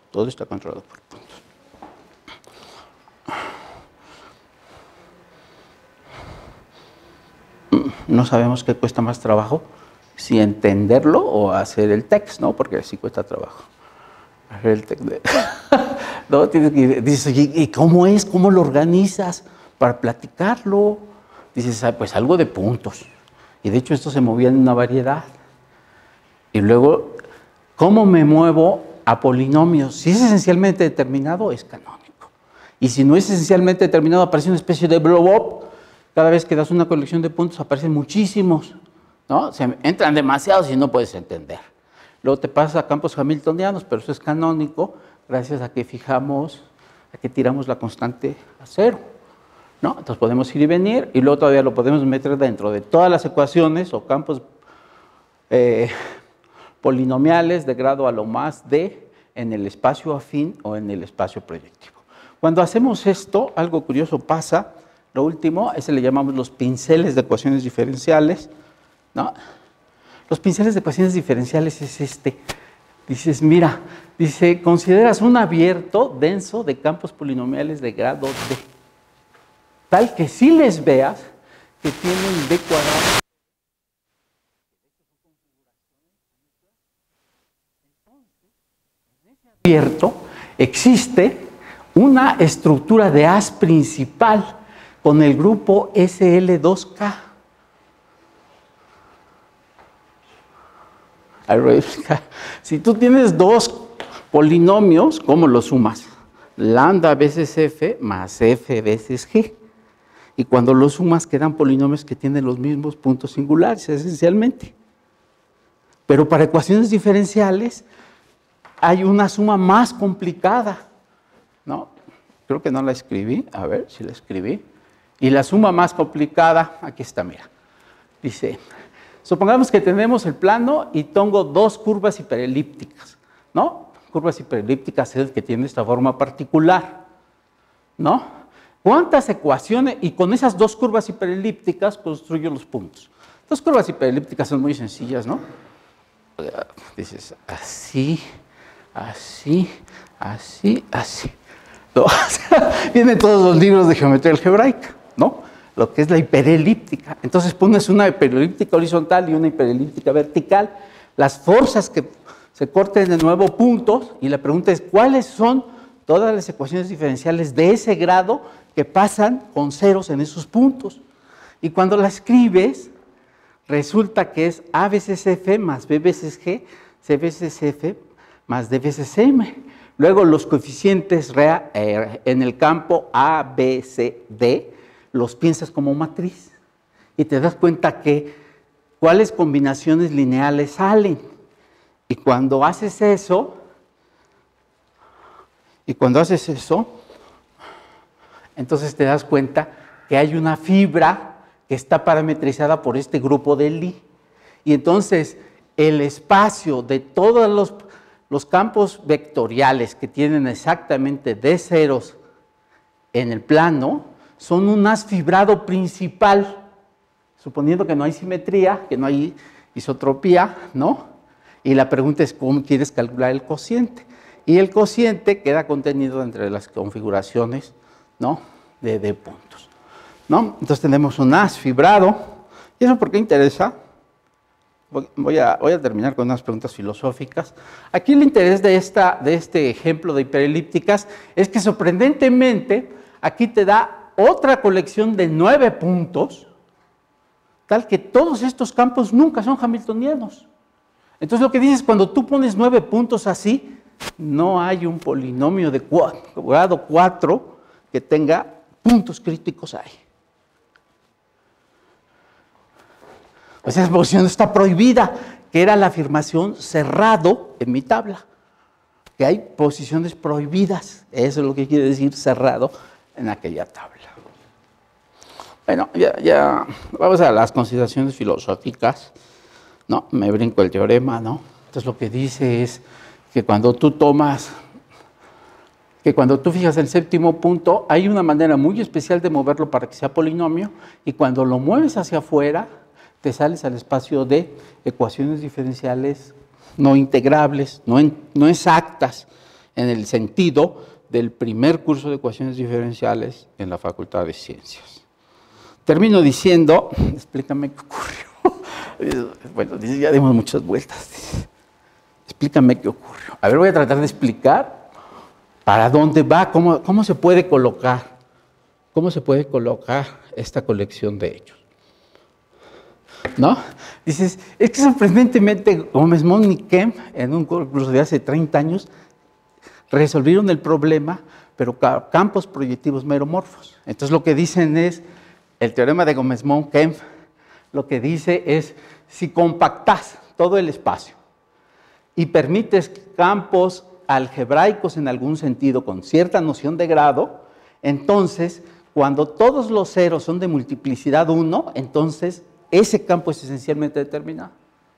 No sabemos qué cuesta más trabajo, si entenderlo o hacer el text, ¿no? Porque sí cuesta trabajo. Hacer el text. No, dices, oye, ¿y cómo es? ¿Cómo lo organizas para platicarlo? Dices, pues algo de puntos. Y de hecho esto se movía en una variedad. Y luego, ¿cómo me muevo a polinomios? Si es esencialmente determinado, es canónico. Y si no es esencialmente determinado, aparece una especie de blow-up. Cada vez que das una colección de puntos, aparecen muchísimos, ¿no? Se entran demasiados y no puedes entender. Luego te pasas a campos hamiltonianos, pero eso es canónico gracias a que tiramos la constante a cero, ¿no? Entonces podemos ir y venir y luego todavía lo podemos meter dentro de todas las ecuaciones o campos polinomiales de grado a lo más d en el espacio afín o en el espacio proyectivo. Cuando hacemos esto, algo curioso pasa. Lo último, ese le llamamos los pinceles de ecuaciones diferenciales, ¿no? Los pinceles de ecuaciones diferenciales es este. Dices, mira, dice, consideras un abierto denso de campos polinomiales de grado d, tal que si les veas que tienen d cuadrado. En ese abierto existe una estructura de haz principal con el grupo SL2K. Si tú tienes dos polinomios, ¿cómo los sumas? Lambda veces f más f veces g. Y cuando los sumas quedan polinomios que tienen los mismos puntos singulares, esencialmente. Pero para ecuaciones diferenciales hay una suma más complicada, ¿no? Creo que no la escribí, a ver si la escribí. Y la suma más complicada, aquí está, mira. Dice, supongamos que tenemos el plano y tengo dos curvas hiperelípticas, ¿no? Curvas hiperelípticas es el que tiene esta forma particular, ¿no? ¿Cuántas ecuaciones? Y con esas dos curvas hiperelípticas construyo los puntos. Las curvas hiperelípticas son muy sencillas, ¿no? Dices así, así, así, así. No, vienen todos los libros de geometría algebraica, ¿no? Lo que es la hiperelíptica. Entonces pones una hiperelíptica horizontal y una hiperelíptica vertical. Las fuerzas que se corten de nuevo puntos y la pregunta es ¿cuáles son todas las ecuaciones diferenciales de ese grado que pasan con ceros en esos puntos? Y cuando la escribes, resulta que es A veces F más B veces G, C veces F más D veces M. Luego los coeficientes en el campo A, B, C, D, los piensas como matriz. Y te das cuenta que cuáles combinaciones lineales salen. Y cuando haces eso, entonces te das cuenta que hay una fibra que está parametrizada por este grupo de Lie. Y entonces el espacio de todos los campos vectoriales que tienen exactamente D ceros en el plano son un haz fibrado principal, suponiendo que no hay simetría, que no hay isotropía, ¿no? Y la pregunta es cómo quieres calcular el cociente. Y el cociente queda contenido entre las configuraciones, ¿no?, de puntos, ¿no? Entonces tenemos un haz fibrado. ¿Y eso por qué interesa? Voy a terminar con unas preguntas filosóficas. Aquí el interés de este ejemplo de hiperelípticas es que sorprendentemente aquí te da otra colección de 9 puntos, tal que todos estos campos nunca son hamiltonianos. Entonces lo que dices, cuando tú pones 9 puntos así, no hay un polinomio de grado 4 que tenga puntos críticos ahí. O sea, esa posición está prohibida, que era la afirmación cerrado en mi tabla, que hay posiciones prohibidas, eso es lo que quiere decir cerrado en aquella tabla. Bueno, ya vamos a las consideraciones filosóficas, ¿no? Me brinco el teorema, ¿no? Entonces lo que dice es que cuando tú fijas el séptimo punto, hay una manera muy especial de moverlo para que sea polinomio, y cuando lo mueves hacia afuera, te sales al espacio de ecuaciones diferenciales no integrables, no exactas, en el sentido del primer curso de ecuaciones diferenciales en la Facultad de Ciencias. Termino diciendo, explícame qué ocurrió. Bueno, ya dimos muchas vueltas. Explícame qué ocurrió. A ver, voy a tratar de explicar para dónde va, cómo se puede colocar esta colección de hechos, ¿no? Dices, es que sorprendentemente Gómez-Moll y Kempf, en un curso de hace 30 años, resolvieron el problema, pero campos proyectivos meromorfos. Entonces lo que dicen es, el teorema de Gómez-Moll-Kempf, lo que dice es, si compactas todo el espacio y permites campos algebraicos en algún sentido con cierta noción de grado, entonces cuando todos los ceros son de multiplicidad 1, entonces ese campo es esencialmente determinado.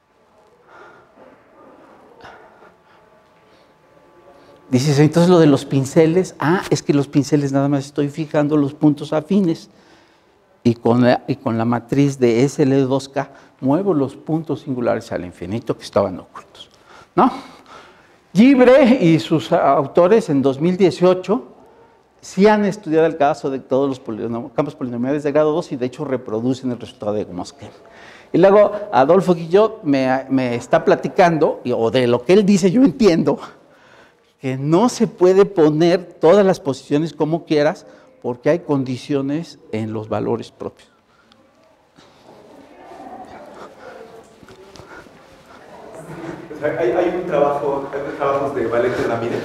Dices, entonces lo de los pinceles, es que los pinceles nada más estoy fijando los puntos afines, y con la matriz de SL2K muevo los puntos singulares al infinito que estaban ocultos, ¿no? Gibre y sus autores en 2018 sí han estudiado el caso de todos los campos polinomiales de grado 2 y de hecho reproducen el resultado de Gómez-Kempf. Y luego Adolfo Guillot me está platicando, o de lo que él dice yo entiendo, que no se puede poner todas las posiciones como quieras porque hay condiciones en los valores propios. Hay trabajos de Valente Ramírez,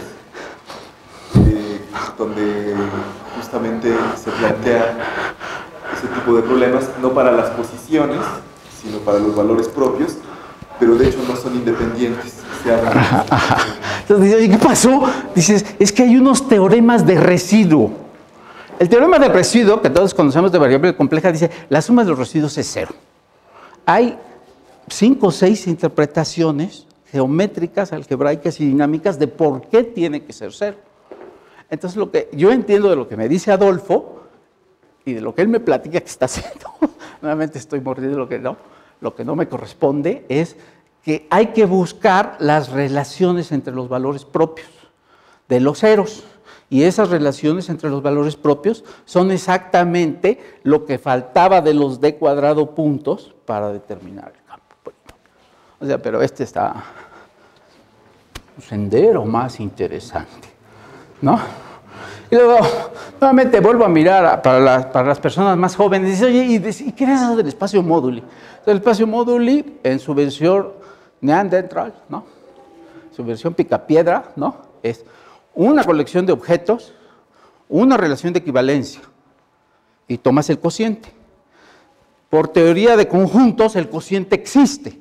donde justamente se plantea ese tipo de problemas, no para las posiciones, sino para los valores propios, pero de hecho no son independientes. Se hablan. Entonces dices, ¿qué pasó? Dices, es que hay unos teoremas de residuo. El teorema de residuo, que todos conocemos de variable compleja, dice, la suma de los residuos es 0. Hay 5 o 6 interpretaciones geométricas, algebraicas y dinámicas de por qué tiene que ser 0. Entonces, lo que yo entiendo de lo que me dice Adolfo y de lo que él me platica que está haciendo, nuevamente estoy mordiendo lo que no me corresponde, es que hay que buscar las relaciones entre los valores propios de los ceros. Y esas relaciones entre los valores propios son exactamente lo que faltaba de los d cuadrado puntos para determinar el campo polinomial. O sea, pero este está un sendero más interesante, ¿no? Y luego, nuevamente vuelvo a mirar para las personas más jóvenes, y dice, oye, ¿y qué es eso del espacio móduli? El espacio móduli, en su versión neandertal, ¿no? Su versión picapiedra, ¿no? Es una colección de objetos, una relación de equivalencia, y tomas el cociente. Por teoría de conjuntos, el cociente existe.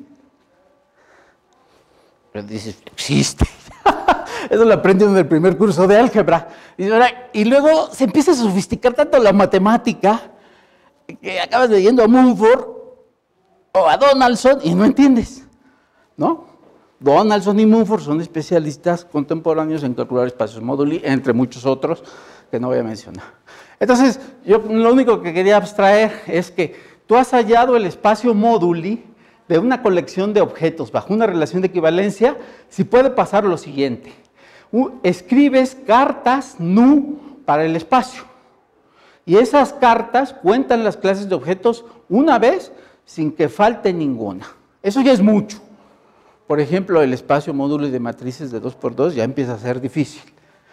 Pero dices, existe. Eso lo aprende uno en el primer curso de álgebra. Y luego se empieza a sofisticar tanto la matemática que acabas leyendo a Mumford o a Donaldson y no entiendes, ¿no? Donaldson y Mumford son especialistas contemporáneos en calcular espacios móduli, entre muchos otros que no voy a mencionar. Entonces, yo lo único que quería abstraer es que tú has hallado el espacio móduli de una colección de objetos bajo una relación de equivalencia, si puede pasar lo siguiente. Escribes cartas nu para el espacio y esas cartas cuentan las clases de objetos una vez sin que falte ninguna. Eso ya es mucho. Por ejemplo, el espacio módulo de matrices de 2×2 ya empieza a ser difícil.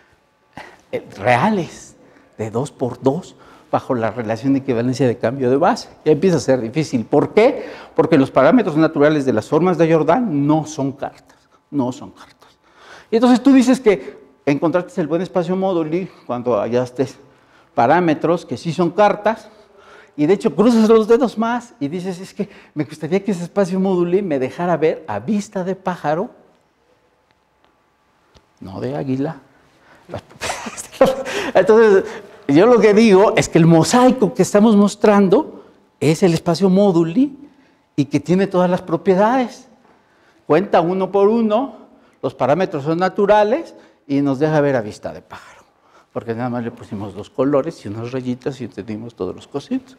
Reales de 2×2 bajo la relación de equivalencia de cambio de base. Ya empieza a ser difícil. ¿Por qué? Porque los parámetros naturales de las formas de Jordan no son cartas. No son cartas. Y entonces tú dices que encontraste el buen espacio móduli cuando hallaste parámetros que sí son cartas. Y de hecho cruzas los dedos más y dices, es que me gustaría que ese espacio móduli me dejara ver a vista de pájaro, no de águila. Entonces, yo lo que digo es que el mosaico que estamos mostrando es el espacio móduli y que tiene todas las propiedades. Cuenta uno por uno, los parámetros son naturales y nos deja ver a vista de pájaro. Porque nada más le pusimos 2 colores y unas rayitas y entendimos todos los cositos.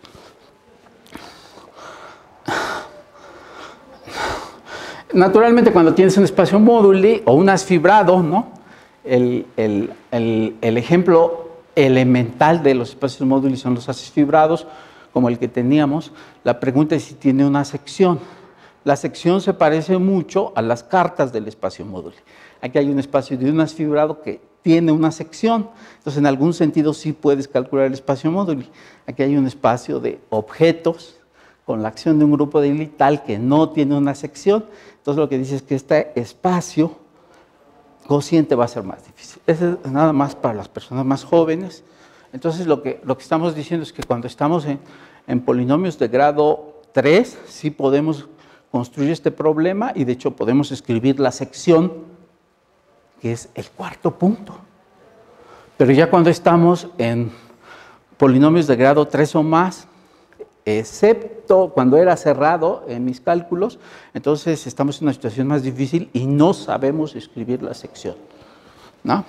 Naturalmente, cuando tienes un espacio móduli o un asfibrado, ¿no? El ejemplo elemental de los espacios móduli son los asfibrados, como el que teníamos. La pregunta es si tiene una sección. La sección se parece mucho a las cartas del espacio móduli. Aquí hay un espacio de un asfibrado que tiene una sección, entonces en algún sentido sí puedes calcular el espacio móduli. Aquí hay un espacio de objetos con la acción de un grupo de Lie tal que no tiene una sección, entonces lo que dice es que este espacio cociente va a ser más difícil. Eso es nada más para las personas más jóvenes. Entonces lo que estamos diciendo es que cuando estamos en polinomios de grado 3 sí podemos construir este problema y de hecho podemos escribir la sección que es el cuarto punto. Pero ya cuando estamos en polinomios de grado 3 o más, excepto cuando era cerrado en mis cálculos, entonces estamos en una situación más difícil y no sabemos escribir la sección, ¿no?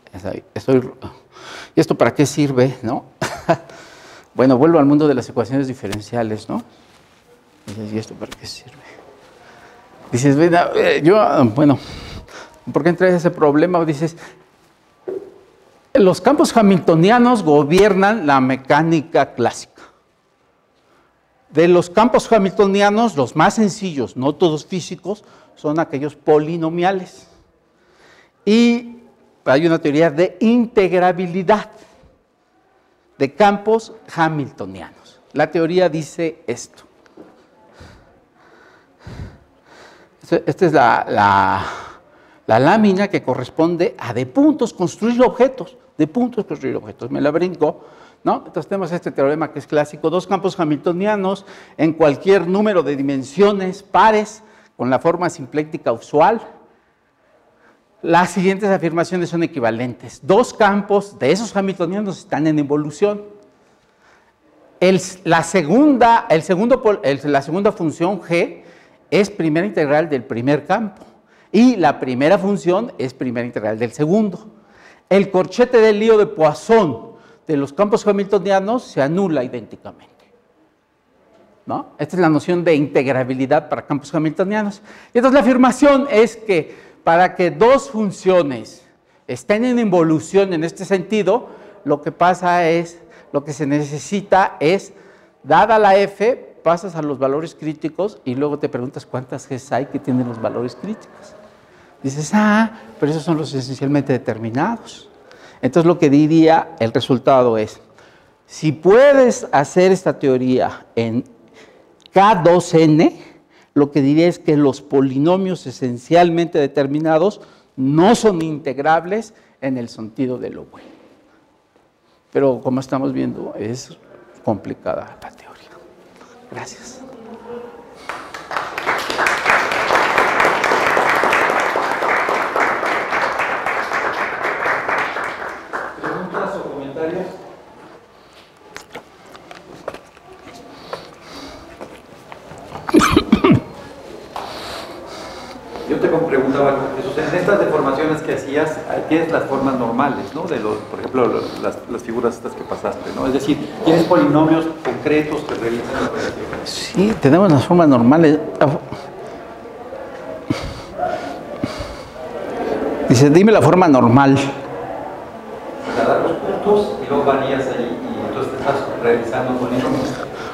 ¿Y esto para qué sirve, no? Bueno, vuelvo al mundo de las ecuaciones diferenciales, ¿no? ¿Y esto para qué sirve? Dices, bueno, ¿por qué entré a ese problema? Dices, los campos hamiltonianos gobiernan la mecánica clásica. De los campos hamiltonianos, los más sencillos, no todos físicos, son aquellos polinomiales. Y hay una teoría de integrabilidad de campos hamiltonianos. La teoría dice esto. Esta es la lámina que corresponde a de puntos construir objetos. De puntos construir objetos. Me la brinco, ¿no? Entonces tenemos este teorema que es clásico. 2 campos hamiltonianos en cualquier número de dimensiones pares con la forma simpléctica usual, las siguientes afirmaciones son equivalentes. Dos campos de esos hamiltonianos están en evolución. La segunda función G es primera integral del primer campo y la primera función es primera integral del segundo. El corchete del lío de Poisson de los campos hamiltonianos se anula idénticamente, ¿no? Esta es la noción de integrabilidad para campos hamiltonianos. Y entonces la afirmación es que para que dos funciones estén en involución en este sentido, lo que se necesita es, dada la f, pasas a los valores críticos y luego te preguntas cuántas Gs hay que tienen los valores críticos. Dices, pero esos son los esencialmente determinados. Entonces lo que diría el resultado es, si puedes hacer esta teoría en K2n, lo que diría es que los polinomios esencialmente determinados no son integrables en el sentido de lo bueno. Pero como estamos viendo, es complicada la teoría. Gracias. ¿Preguntas o comentarios? Yo te preguntaba, Jesús, en estas deformaciones que hacías, tienes las formas normales, ¿no? De los, por ejemplo, las figuras estas que pasaste, ¿no? Es decir, tienes polinomios concretos que realizan la operación. Sí, tenemos las formas normales. Dice, dime la forma normal. Para dar los puntos y luego varías ahí y entonces estás realizando polinomios.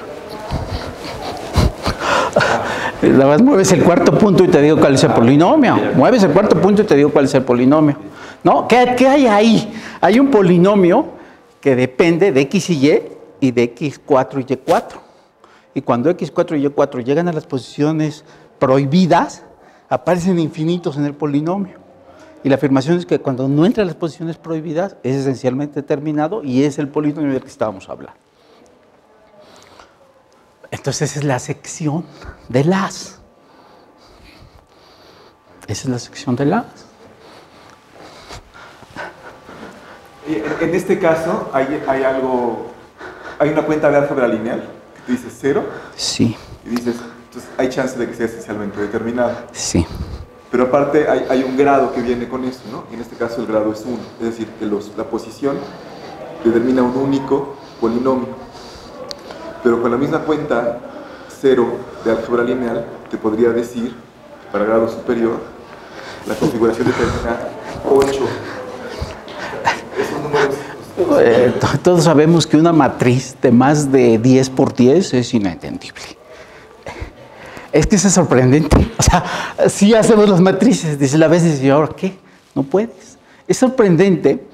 La vez mueves el cuarto punto y te digo cuál es el polinomio. Mueves el cuarto punto y te digo cuál es el polinomio. ¿No? ¿Qué hay ahí? Hay un polinomio que depende de x y de x4 y y4. Y cuando x4 y y4 llegan a las posiciones prohibidas, aparecen infinitos en el polinomio. Y la afirmación es que cuando no entra a las posiciones prohibidas, es esencialmente determinado y es el polinomio del que estábamos hablando. Entonces esa es la sección de las. Esa es la sección de las. En este caso, hay una cuenta de álgebra lineal que dice 0. Sí. Y dices, entonces hay chance de que sea esencialmente determinado. Sí. Pero aparte hay un grado que viene con eso, ¿no? En este caso el grado es 1, es decir, que la posición determina un único polinomio. Pero con la misma cuenta 0 de álgebra lineal te podría decir, para grado superior, la configuración determina 8. Esos números... Todos sabemos que una matriz de más de 10 por 10 es inentendible. Es que eso es sorprendente. O sea, si hacemos las matrices, dice la vez, dice, ¿ahora qué? No puedes. Es sorprendente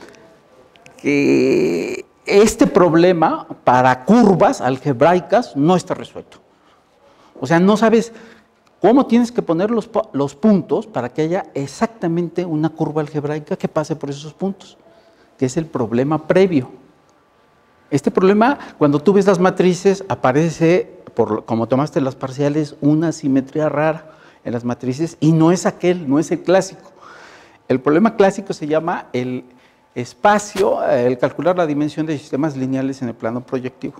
que este problema para curvas algebraicas no está resuelto. O sea, no sabes cómo tienes que poner los puntos para que haya exactamente una curva algebraica que pase por esos puntos, que es el problema previo. Este problema, cuando tú ves las matrices, aparece, como tomaste las parciales, una simetría rara en las matrices y no es no es el clásico. El problema clásico se llama el espacio, el calcular la dimensión de sistemas lineales en el plano proyectivo.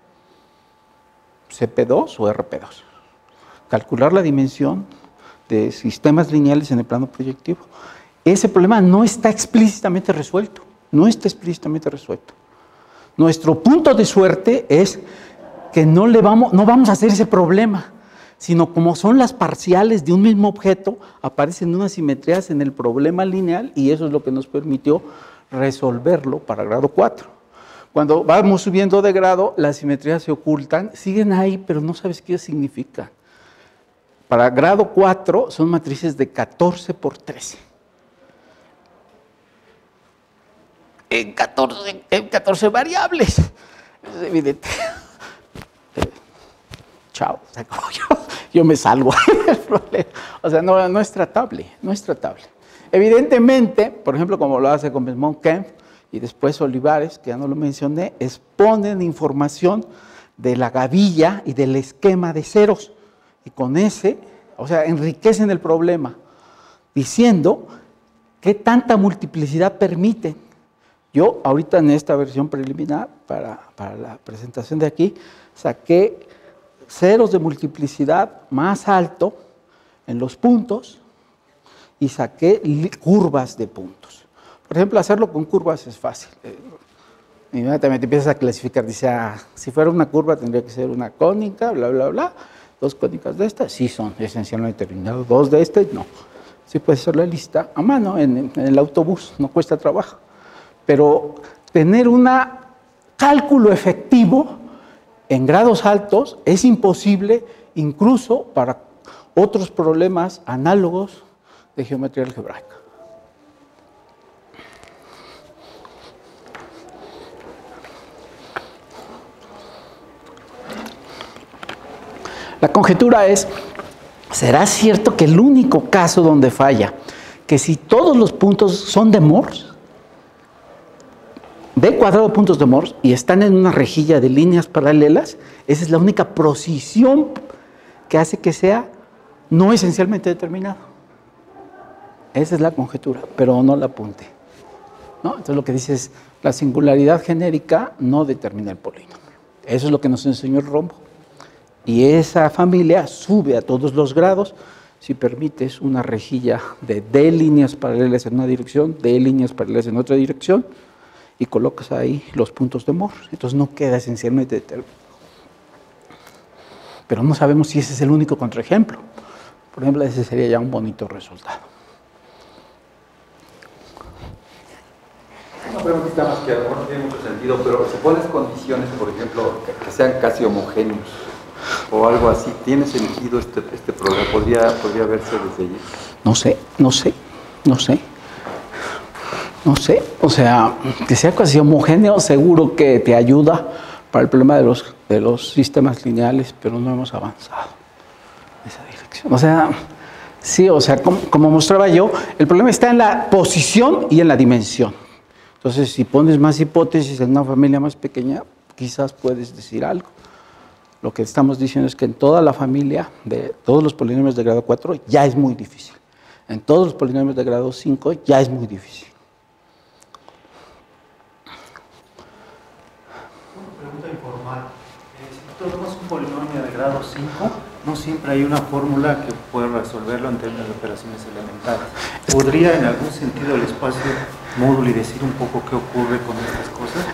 CP2 o RP2. Calcular la dimensión de sistemas lineales en el plano proyectivo. Ese problema no está explícitamente resuelto. No está explícitamente resuelto. Nuestro punto de suerte es que no vamos a hacer ese problema, sino como son las parciales de un mismo objeto, aparecen unas simetrías en el problema lineal y eso es lo que nos permitió resolverlo para grado 4. Cuando vamos subiendo de grado, las simetrías se ocultan, siguen ahí, pero no sabes qué significa. Para grado 4 son matrices de 14 por 13. En 14 variables. Es evidente. Chao, se acabó. Yo me salgo del problema. O sea, no es tratable, no es tratable. Evidentemente, por ejemplo, como lo hace con Besmont-Kempf y después Olivares, que ya no lo mencioné, exponen información de la gavilla y del esquema de ceros. Y con ese o sea, enriquecen el problema, diciendo qué tanta multiplicidad permiten. Yo ahorita en esta versión preliminar, para la presentación de aquí, saqué ceros de multiplicidad más alto en los puntos y saqué curvas de puntos. Por ejemplo, hacerlo con curvas es fácil. Inmediatamente empiezas a clasificar, dice, si fuera una curva tendría que ser una cónica, bla, bla, bla. 2 cónicas de esta, sí son esencialmente determinados. 2 de este, no. Sí puedes hacer la lista a mano en el autobús, no cuesta trabajo. Pero tener un cálculo efectivo en grados altos es imposible incluso para otros problemas análogos de geometría algebraica. La conjetura es, ¿será cierto que el único caso donde falla, que si todos los puntos son de Morse, B cuadrado puntos de Morse, y están en una rejilla de líneas paralelas, esa es la única precisión que hace que sea no esencialmente determinado? Esa es la conjetura, pero no la apunte, ¿no? Entonces lo que dice es, la singularidad genérica no determina el polinomio. Eso es lo que nos enseñó el rombo. Y esa familia sube a todos los grados si permites una rejilla de D líneas paralelas en una dirección, D líneas paralelas en otra dirección, y colocas ahí los puntos de Morse. Entonces no queda esencialmente determinado. Pero no sabemos si ese es el único contraejemplo. Por ejemplo, ese sería ya un bonito resultado. Una preguntita más que a lo mejor no tiene mucho sentido, pero si pones condiciones, por ejemplo, que sean casi homogéneos, o algo así, ¿tiene sentido este problema? ¿Podría verse desde allí? No sé, o sea, que sea casi homogéneo seguro que te ayuda para el problema de los sistemas lineales, pero no hemos avanzado en esa dirección. O sea, sí, o sea, como mostraba yo, el problema está en la posición y en la dimensión. Entonces, si pones más hipótesis en una familia más pequeña, quizás puedes decir algo. Lo que estamos diciendo es que en toda la familia de todos los polinomios de grado 4 ya es muy difícil. En todos los polinomios de grado 5 ya es muy difícil. Una pregunta informal. Si tomamos un polinomio de grado 5, no siempre hay una fórmula que pueda resolverlo en términos de operaciones elementales. ¿Podría en algún sentido el espacio módulo y decir un poco qué ocurre con estas cosas?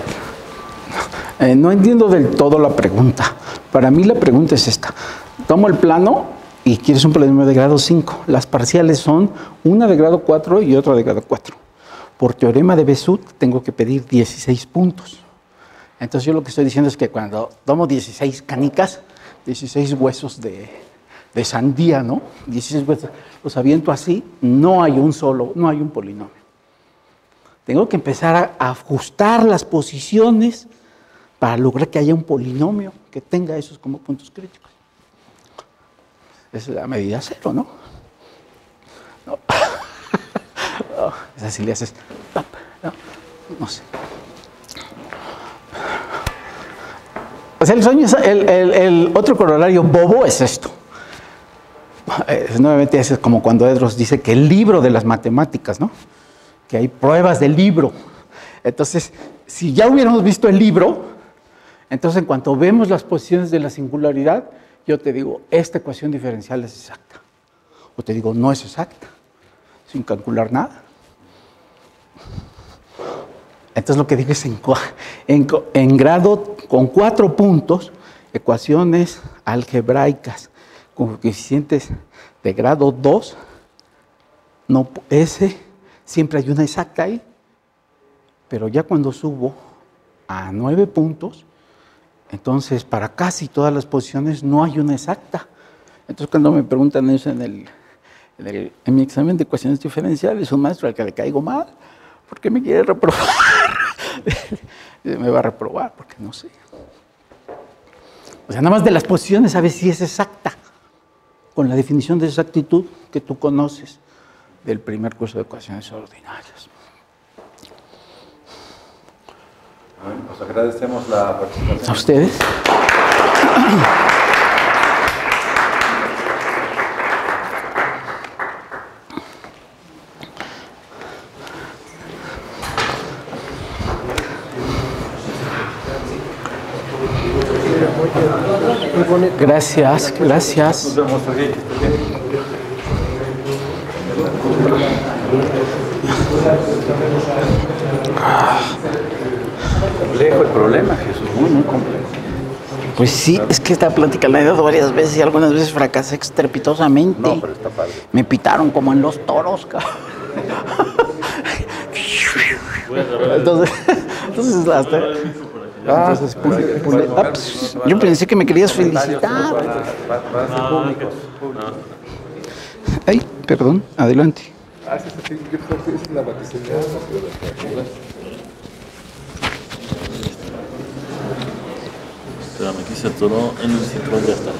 No entiendo del todo la pregunta. Para mí la pregunta es esta. Tomo el plano y quieres un polinomio de grado 5. Las parciales son una de grado 4 y otra de grado 4. Por teorema de Bézout tengo que pedir 16 puntos. Entonces yo lo que estoy diciendo es que cuando tomo 16 canicas, 16 huesos de sandía, ¿no? 16 huesos, los aviento así, no hay un polinomio. Tengo que empezar a ajustar las posiciones para lograr que haya un polinomio que tenga esos como puntos críticos. Esa es la medida cero, ¿no? No. No, esa sí le haces... No sé. O sea, el sueño es el otro corolario bobo es esto. Nuevamente es como cuando Edros dice que el libro de las matemáticas, ¿no? Que hay pruebas del libro. Entonces, si ya hubiéramos visto el libro, entonces en cuanto vemos las posiciones de la singularidad, yo te digo, esta ecuación diferencial es exacta. O te digo, no es exacta, sin calcular nada. Entonces lo que digo es en grado con 4 puntos, ecuaciones algebraicas con coeficientes de grado 2, no, siempre hay una exacta ahí, pero ya cuando subo a 9 puntos, entonces para casi todas las posiciones no hay una exacta. Entonces cuando me preguntan eso en mi examen de ecuaciones diferenciales, un maestro al que le caigo mal, ¿por qué me quiere reprobar? Me va a reprobar porque no sé. O sea, nada más de las posiciones sabes si es exacta, con la definición de exactitud que tú conoces del primer curso de ecuaciones ordinarias. Bueno, pues agradecemos la participación. ¿A ustedes? Gracias, gracias. Nos vemos, Sergey, que estés bien. Complejo el problema, Jesús, muy, muy complejo. Pues sí, es que esta plática la he dado varias veces y algunas veces fracasé estrepitosamente. No, pero está padre. Me pitaron como en los toros, cabrón. Entonces hasta... Entonces, yo pensé que me querías felicitar. Ay, perdón, adelante. Espérame, aquí se atoró en el cinturón, ya está.